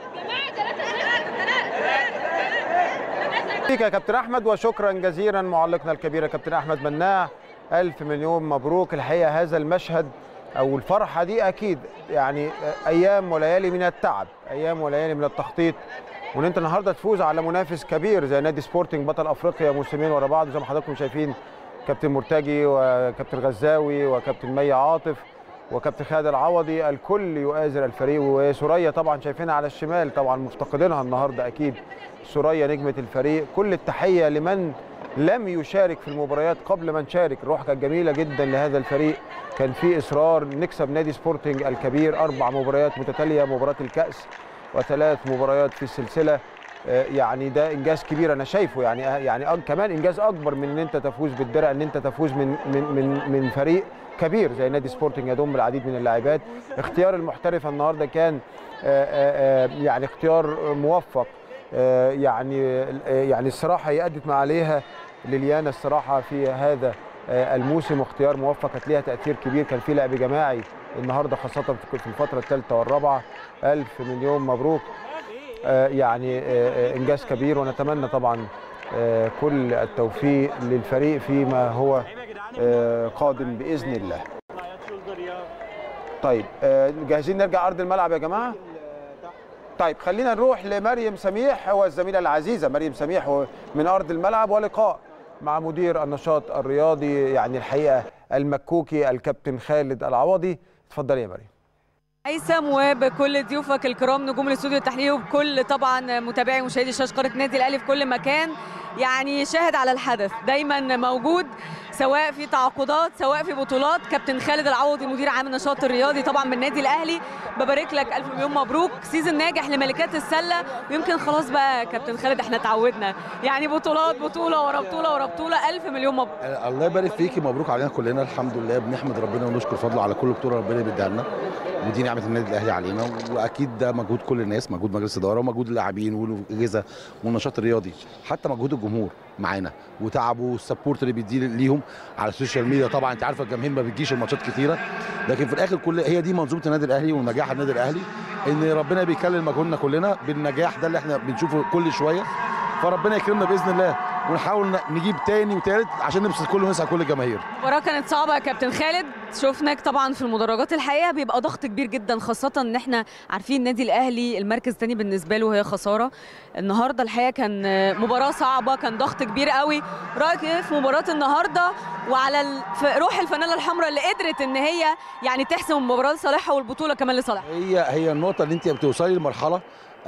فيك يا كابتن أحمد، وشكرا جزيلا معلقنا الكبير كابتن أحمد مناع. ألف مليون مبروك. الحقيقة هذا المشهد أو الفرحة دي أكيد يعني أيام وليالي من التعب، أيام وليالي من التخطيط، وإن أنت النهارده تفوز على منافس كبير زي نادي سبورتنج بطل أفريقيا موسمين ورا بعض. زي ما حضراتكم شايفين كابتن مرتجي وكابتن غزاوي وكابتن مي عاطف وكابتن خالد العوضي، الكل يؤازر الفريق. وسوريا طبعا شايفينها على الشمال، طبعا مفتقدينها النهارده اكيد. سوريا نجمه الفريق، كل التحيه لمن لم يشارك في المباريات قبل ما نشارك. الروح كانت جميله جدا لهذا الفريق، كان في اصرار نكسب نادي سبورتنج الكبير 4 مباريات متتاليه، مباراه الكاس و3 مباريات في السلسله. يعني ده انجاز كبير انا شايفه، يعني كمان انجاز اكبر من ان انت تفوز بالدرع، ان انت تفوز من فريق كبير زي نادي سبورتنج يضم العديد من اللاعبات. اختيار المحترفه النهارده كان يعني اختيار موفق. يعني الصراحه هي ادت ما عليها ليليانا الصراحه في هذا الموسم، واختيار موفق كانت ليها تاثير كبير. كان في لعب جماعي النهارده خاصه في الفتره الثالثه والرابعه. الف مليون مبروك، يعني انجاز كبير، ونتمنى طبعا كل التوفيق للفريق فيما هو قادم باذن الله. طيب جاهزين نرجع ارض الملعب يا جماعه؟ طيب خلينا نروح لمريم سميح والزميله العزيزه مريم سميح من ارض الملعب، ولقاء مع مدير النشاط الرياضي يعني الحقيقه المكوكي الكابتن خالد العوضي. اتفضلي يا مريم. هيثم، وبكل ضيوفك الكرام نجوم الاستوديو التحليلي، وبكل طبعا متابعي ومشاهدي شاشه قناه النادي الاهلي في كل مكان. يعني شاهد على الحدث، دايما موجود سواء في تعاقدات سواء في بطولات. كابتن خالد العوضي مدير عام النشاط الرياضي طبعا من النادي الاهلي، ببارك لك الف مليون مبروك، سيزون ناجح لملكات السله. ويمكن خلاص بقى كابتن خالد احنا اتعودنا يعني بطولات، بطوله ورا بطوله ورا بطوله. الف مليون مبروك. الله يبارك فيكي، مبروك علينا كلنا. الحمد لله بنحمد ربنا ونشكر فضله على كل بطوله ربنا بيديها لنا، ودي نعمه النادي الاهلي علينا. واكيد ده مجهود كل الناس، مجهود مجلس اداره ومجهود اللاعبين والاجهزه والنشاط الرياضي، حتى مجهود الجمهور معانا وتعبه والسبورت اللي بيديه ليهم على السوشيال ميديا. طبعا انت عارفه الجماهير ما بتجيش الماتشات كتيره، لكن في الاخر كل هي دي منظومه النادي الاهلي ونجاح النادي الاهلي، ان ربنا بيكلل مجهودنا كلنا بالنجاح ده اللي احنا بنشوفه كل شويه. فربنا يكرمنا باذن الله ونحاول نجيب تاني وتالت عشان نبسط كل ونسعد كل الجماهير. المباراه كانت صعبه يا كابتن خالد، شفناك طبعا في المدرجات. الحقيقه بيبقى ضغط كبير جدا، خاصه ان احنا عارفين النادي الاهلي المركز الثاني بالنسبه له هي خساره. النهارده الحقيقه كان مباراه صعبه، كان ضغط كبير قوي. رايك ايه في مباراه النهارده وعلى روح الفانيلا الحمراء اللي قدرت ان هي يعني تحسم المباراه لصالحها والبطوله كمان لصالحها؟ هي النقطه اللي انت بتوصلي لمرحله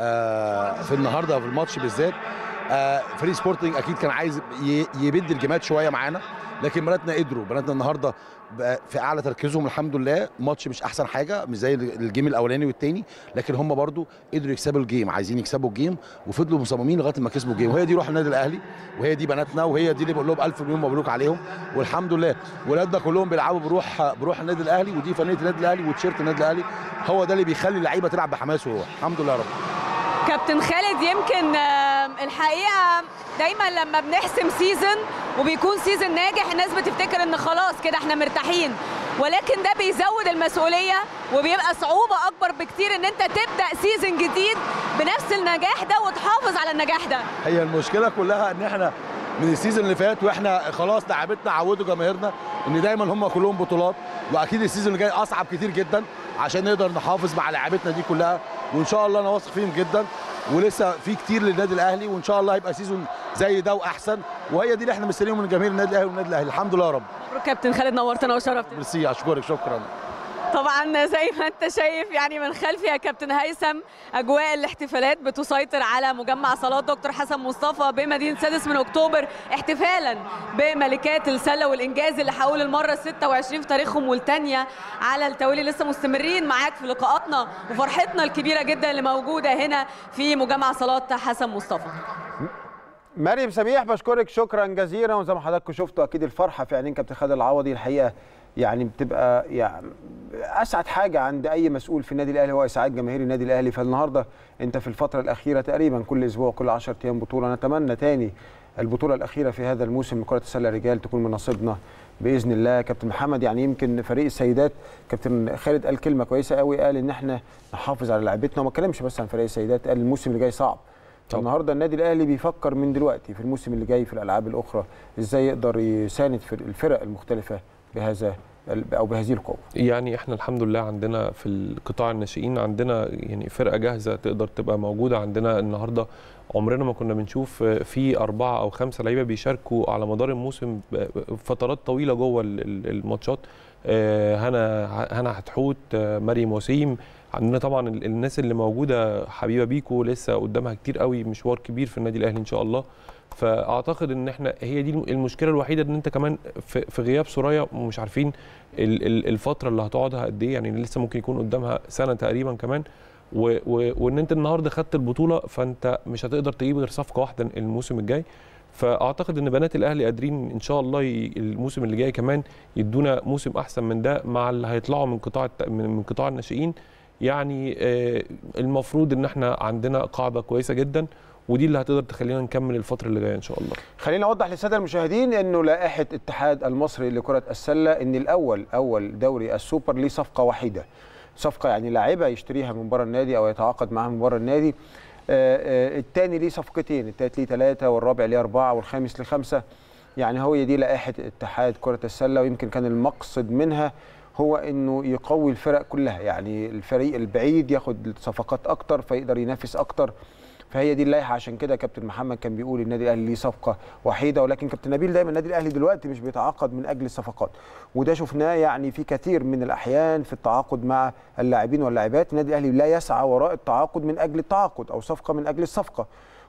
في النهارده في الماتش بالذات. فريق سبورتنج اكيد كان عايز يبد الجيمات شويه معانا، لكن بناتنا قدروا. بناتنا النهارده في اعلى تركيزهم الحمد لله. ماتش مش احسن حاجه، مش زي الجيم الاولاني والثاني، لكن هم برضو قدروا يكسبوا الجيم، عايزين يكسبوا الجيم وفضلوا مصممين لغايه ما كسبوا الجيم. وهي دي روح النادي الاهلي، وهي دي بناتنا، وهي دي اللي بقول لهم الف مليون مبروك عليهم. والحمد لله ولادنا كلهم بيلعبوا بروح النادي الاهلي، ودي فنيه النادي الاهلي وتيشيرت النادي الاهلي، هو ده اللي بيخلي اللعيبه تلعب بحماس وروح. الحمد لله يا رب. كابتن خالد، يمكن الحقيقه دايما لما بنحسم سيزن وبيكون سيزن ناجح الناس بتفتكر ان خلاص كده احنا مرتاحين، ولكن ده بيزود المسؤوليه وبيبقى صعوبه اكبر بكتير ان انت تبدا سيزن جديد بنفس النجاح ده وتحافظ على النجاح ده. هي المشكله كلها ان احنا من السيزون اللي فات واحنا خلاص لعبتنا عودوا جماهيرنا ان دايما هم كلهم بطولات، واكيد السيزون اللي جاي اصعب كتير جدا عشان نقدر نحافظ مع لعبتنا دي كلها. وان شاء الله انا واثق فيهم جدا، ولسه في كتير للنادي الاهلي، وان شاء الله هيبقى سيزون زي ده واحسن. وهي دي اللي احنا مستنيين من جماهير النادي الاهلي والنادي الاهلي. الحمد لله يا رب. كابتن خالد نورتنا وشرفتنا. ميرسي، اشكرك، شكرا. طبعا زي ما انت شايف يعني من خلفي يا كابتن هيثم اجواء الاحتفالات بتسيطر على مجمع صالات دكتور حسن مصطفى بمدينه 6 اكتوبر، احتفالا بملكات السله والانجاز اللي حول المره 26 في تاريخهم والثانيه على التوالي. لسه مستمرين معاك في لقاءاتنا وفرحتنا الكبيره جدا اللي موجوده هنا في مجمع صالات حسن مصطفى. مريم سميح بشكرك شكرا جزيلا. وزي ما حضراتكم شفتوا اكيد الفرحه في عينين كابتن خالد العوضي الحقيقه يعني بتبقى يعني اسعد حاجه عند اي مسؤول في النادي الاهلي هو اسعاد جماهير النادي الاهلي. فالنهارده انت في الفتره الاخيره تقريبا كل اسبوع كل 10 ايام بطوله. نتمنى تاني البطوله الاخيره في هذا الموسم من كره السله رجال تكون من نصيبنا باذن الله. كابتن محمد يعني يمكن فريق السيدات كابتن خالد قال كلمه كويسه قوي، قال ان احنا نحافظ على لعبتنا وما اتكلمش بس عن فريق السيدات، قال الموسم اللي جاي صعب. النهارده النادي الاهلي بيفكر من دلوقتي في الموسم اللي جاي في الالعاب الاخرى ازاي يقدر يساند في الفرق المختلفه بهذا او بهذه القوه. يعني احنا الحمد لله عندنا في القطاع الناشئين عندنا يعني فرقه جاهزه تقدر تبقى موجوده. عندنا النهارده عمرنا ما كنا بنشوف في 4 أو 5 لعيبه بيشاركوا على مدار الموسم فترات طويله جوه الماتشات. هنا هتحوت، مريم وسيم. عندنا طبعا الناس اللي موجوده، حبيبه بيكو لسه قدامها كتير قوي، مشوار كبير في النادي الاهلي ان شاء الله. فاعتقد ان احنا هي دي المشكله الوحيده، ان انت كمان في غياب سوريا ومش عارفين الفتره اللي هتقعدها قد ايه، يعني لسه ممكن يكون قدامها سنه تقريبا كمان. وان انت النهارده خدت البطوله فانت مش هتقدر تجيب غير صفقه واحده الموسم الجاي. فاعتقد ان بنات الاهلي قادرين ان شاء الله الموسم اللي جاي كمان يدونا موسم احسن من ده مع اللي هيطلعوا من قطاع الناشئين. يعني المفروض ان احنا عندنا قاعده كويسه جدا، ودي اللي هتقدر تخلينا نكمل الفتره اللي جايه ان شاء الله. خلينا اوضح للساده المشاهدين انه لائحه الاتحاد المصري لكره السله ان اول دوري السوبر ليه صفقه وحيده، صفقه يعني لاعبه يشتريها من بره النادي او يتعاقد معاها من بره النادي. الثاني ليه صفقتين، الثالث ليه 3 والرابع ليه 4 والخامس ليه 5. يعني هو دي لائحه اتحاد كره السله، ويمكن كان المقصد منها هو انه يقوي الفرق كلها، يعني الفريق البعيد ياخد صفقات اكتر فيقدر ينافس اكتر. فهي دي اللائحه. عشان كده كابتن محمد كان بيقول النادي الاهلي ليه صفقه وحيده، ولكن كابتن نبيل دايما النادي الاهلي دلوقتي مش بيتعاقد من اجل الصفقات، وده شفناه يعني في كثير من الاحيان في التعاقد مع اللاعبين واللاعبات. النادي الاهلي لا يسعى وراء التعاقد من اجل التعاقد او صفقه من اجل الصفقه،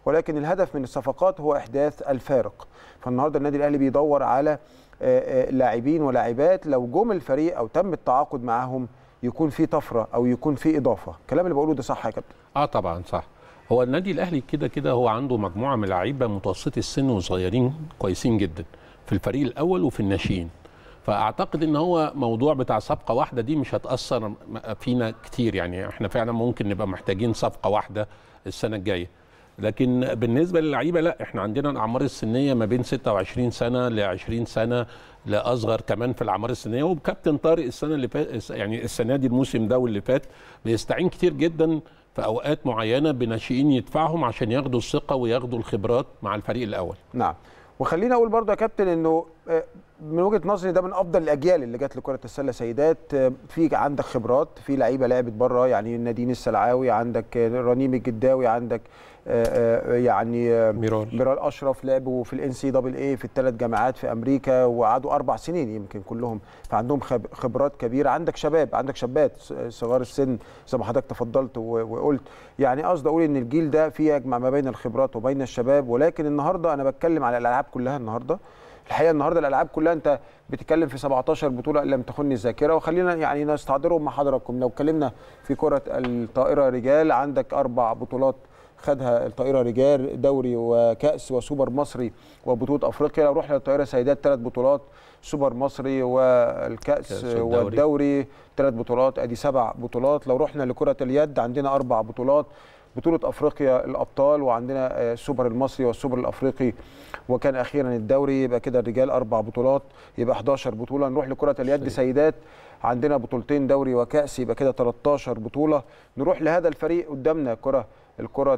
ولكن الهدف من الصفقات هو احداث الفارق. فالنهارده النادي الاهلي بيدور على لاعبين ولاعبات لو جم الفريق او تم التعاقد معاهم يكون في طفره او يكون في اضافه. الكلام اللي بقوله ده صح يا كابتن؟ طبعا صح. هو النادي الاهلي كده هو عنده مجموعه من لعيبه متوسطي السن وصغيرين كويسين جدا في الفريق الاول وفي الناشئين. فاعتقد ان هو موضوع بتاع صفقه واحده دي مش هتاثر فينا كتير، يعني احنا فعلا ممكن نبقى محتاجين صفقه واحده السنه الجايه. لكن بالنسبه للعيبه لا، احنا عندنا الاعمار السنيه ما بين 26 سنه ل 20 سنه لاصغر كمان في الاعمار السنيه. وكابتن طارق السنه اللي فات يعني السنه دي الموسم ده واللي فات بيستعين كتير جدا في اوقات معينه بناشئين يدفعهم عشان ياخدوا الثقه وياخدوا الخبرات مع الفريق الاول. نعم. وخلينا اقول برضه يا كابتن انه من وجهه نظري ده من افضل الاجيال اللي جت لكره السله سيدات. في عندك خبرات، في لعيبه لعبت بره، يعني نادين السلعاوي، عندك رنيم الجداوي، عندك يعني ميرال اشرف لعبوا في NCAA في ال3 جامعات في امريكا وقعدوا 4 سنين يمكن كلهم، فعندهم خبرات كبيره. عندك شباب، عندك شابات صغار السن زي ما حضرتك تفضلت وقلت. يعني قصدي اقول ان الجيل ده فيه يجمع ما بين الخبرات وبين الشباب. ولكن النهارده انا بتكلم على الالعاب كلها. النهارده الحقيقه النهارده الالعاب كلها انت بتتكلم في 17 بطوله ان لم تخني الذاكره. وخلينا يعني نستحضرهم مع حضراتكم. لو اتكلمنا في كره الطائره رجال عندك 4 بطولات خدها الطائره رجال، دوري وكاس وسوبر مصري وبطوله افريقيا. لو رحنا للطائره سيدات 3 بطولات، سوبر مصري والكاس والدوري 3 بطولات، ادي 7 بطولات. لو رحنا لكره اليد عندنا 4 بطولات، بطوله افريقيا الابطال، وعندنا السوبر المصري والسوبر الافريقي، وكان اخيرا الدوري. يبقى كده الرجال 4 بطولات، يبقى 11 بطوله. نروح لكره اليد سيدات عندنا بطولتين دوري وكاس، يبقى كده 13 بطوله. نروح لهذا الفريق قدامنا الكرة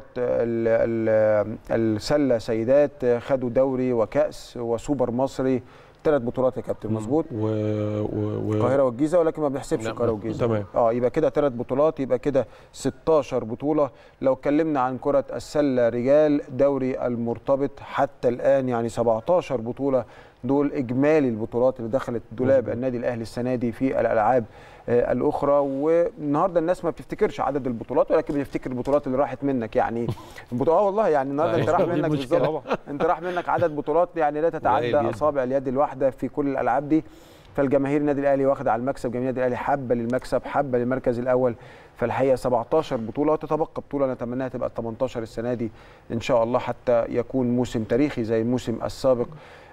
السله سيدات خدوا دوري وكاس وسوبر مصري 3 بطولات يا كابتن مظبوط. القاهره والجيزه، ولكن ما بنحسبش القاهره والجيزه. تمام. يبقى كده 3 بطولات، يبقى كده 16 بطوله. لو اتكلمنا عن كره السله رجال دوري المرتبط حتى الان يعني 17 بطوله. دول اجمالي البطولات اللي دخلت دولاب النادي الاهلي السنه دي في الالعاب الاخرى. والنهارده الناس ما بتفتكرش عدد البطولات، ولكن بتفتكر البطولات اللي راحت منك. يعني والله يعني النهارده انت راح منك بالظبط، انت راح منك عدد بطولات يعني لا تتعدى اصابع اليد الواحده في كل الالعاب دي. فالجماهير النادي الاهلي واخده على المكسب، جماهير النادي الاهلي حابه للمكسب، حابه للمركز الاول. فالحقيقه 17 بطوله وتتبقى بطوله نتمناها تبقى 18 السنه دي ان شاء الله، حتى يكون موسم تاريخي زي الموسم السابق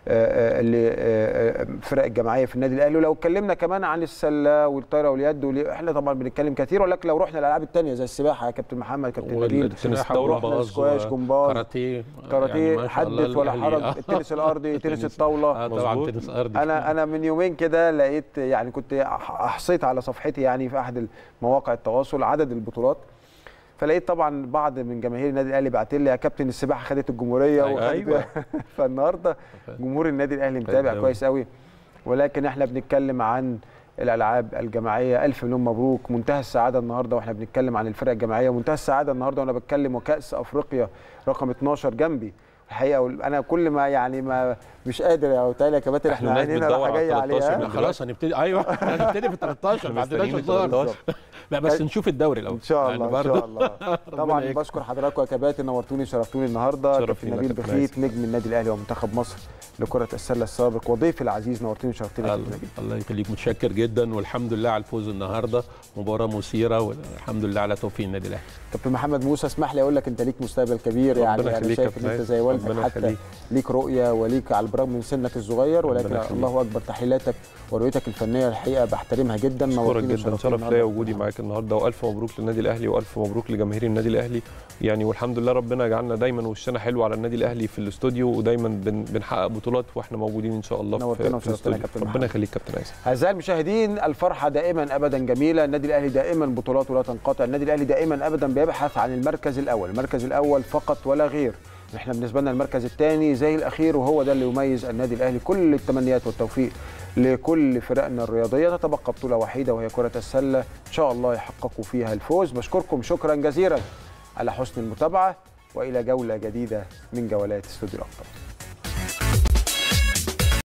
اللي فرق الجماعيه في النادي الاهلي. ولو اتكلمنا كمان عن السله والطايره واليد احنا طبعا بنتكلم كتير، ولكن لو رحنا للالعاب الثانيه زي السباحه يا كابتن محمد، كابتن نبيل، ورحنا سكواش، جمباز، كاراتيه يعني حدث ولا حرج، التنس الارضي، تنس الطاوله. طبعا تنس ارضي. انا من يومين كده لقيت يعني كنت احصيت على صفحتي يعني في احد مواقع التواصل عدد البطولات، فلقيت طبعا بعض من جماهير النادي الاهلي بعت لي يا كابتن السباحه خدت الجمهوريه أيوة. فالنهارده جمهور النادي الاهلي متابع كويس قوي. ولكن احنا بنتكلم عن الالعاب الجماعيه. الف مليون مبروك، منتهى السعاده النهارده واحنا بنتكلم عن الفرق الجماعيه، منتهى السعاده النهارده وانا بتكلم وكاس افريقيا رقم 12 جنبي الحقيقه. انا كل ما يعني ما مش قادر يا تالي يا كباتن، احنا عينينا رايحه جايه عليها. خلاص هنبتدي. ايوه هنبتدي في 13 ما عندناش هزار. لا بس نشوف الدوري الاول ان شاء الله ان شاء الله. طبعا بشكر حضراتكم يا كباتن، نورتوني شرفتوني النهارده. كابتن نبيل بخيت نجم النادي الاهلي ومنتخب مصر لكره السله السابق وضيفي العزيز، نورتوني وشرفتني يا كابتن نبيل. الله يخليك، متشكر جدا والحمد لله على الفوز النهارده، مباراه مثيره والحمد لله على توفيق النادي الاهلي. كابتن محمد موسى اسمح لي اقول لك انت ليك مستقبل كبير، يعني انا شايف ان انت زي والدك حتى ليك رؤيه وليك على البرغم من سنك الصغير، ولكن الله اكبر تحليلاتك ورؤيتك الفنيه الحقيقه بحترمها جدا. نورتني جدا، شرف ليا وجودي معاك النهارده، والف مبروك للنادي الاهلي والف مبروك لجماهير النادي الاهلي يعني. والحمد لله ربنا يجعلنا دايما وشنا حلو على النادي الاهلي في الاستوديو، ودايما بنحقق بطولات واحنا موجودين ان شاء الله في الاستوديو. ربنا يخليك كابتن عايز. اعزائي المشاهدين، الفرحه دائما ابدا جميله، النادي الاهلي دائما بطولاته لا تنقطع، النادي الاهلي دائما ابدا بيبحث عن المركز الاول، المركز الاول فقط ولا غير. احنا بالنسبه لنا المركز الثاني زي الاخير، وهو ده اللي يميز النادي الاهلي. كل التمنيات والتوفيق لكل فرقنا الرياضيه. تتبقى بطوله وحيده وهي كره السله، ان شاء الله يحققوا فيها الفوز. بشكركم شكرا جزيلا على حسن المتابعه، والى جوله جديده من جولات استوديو الابطال.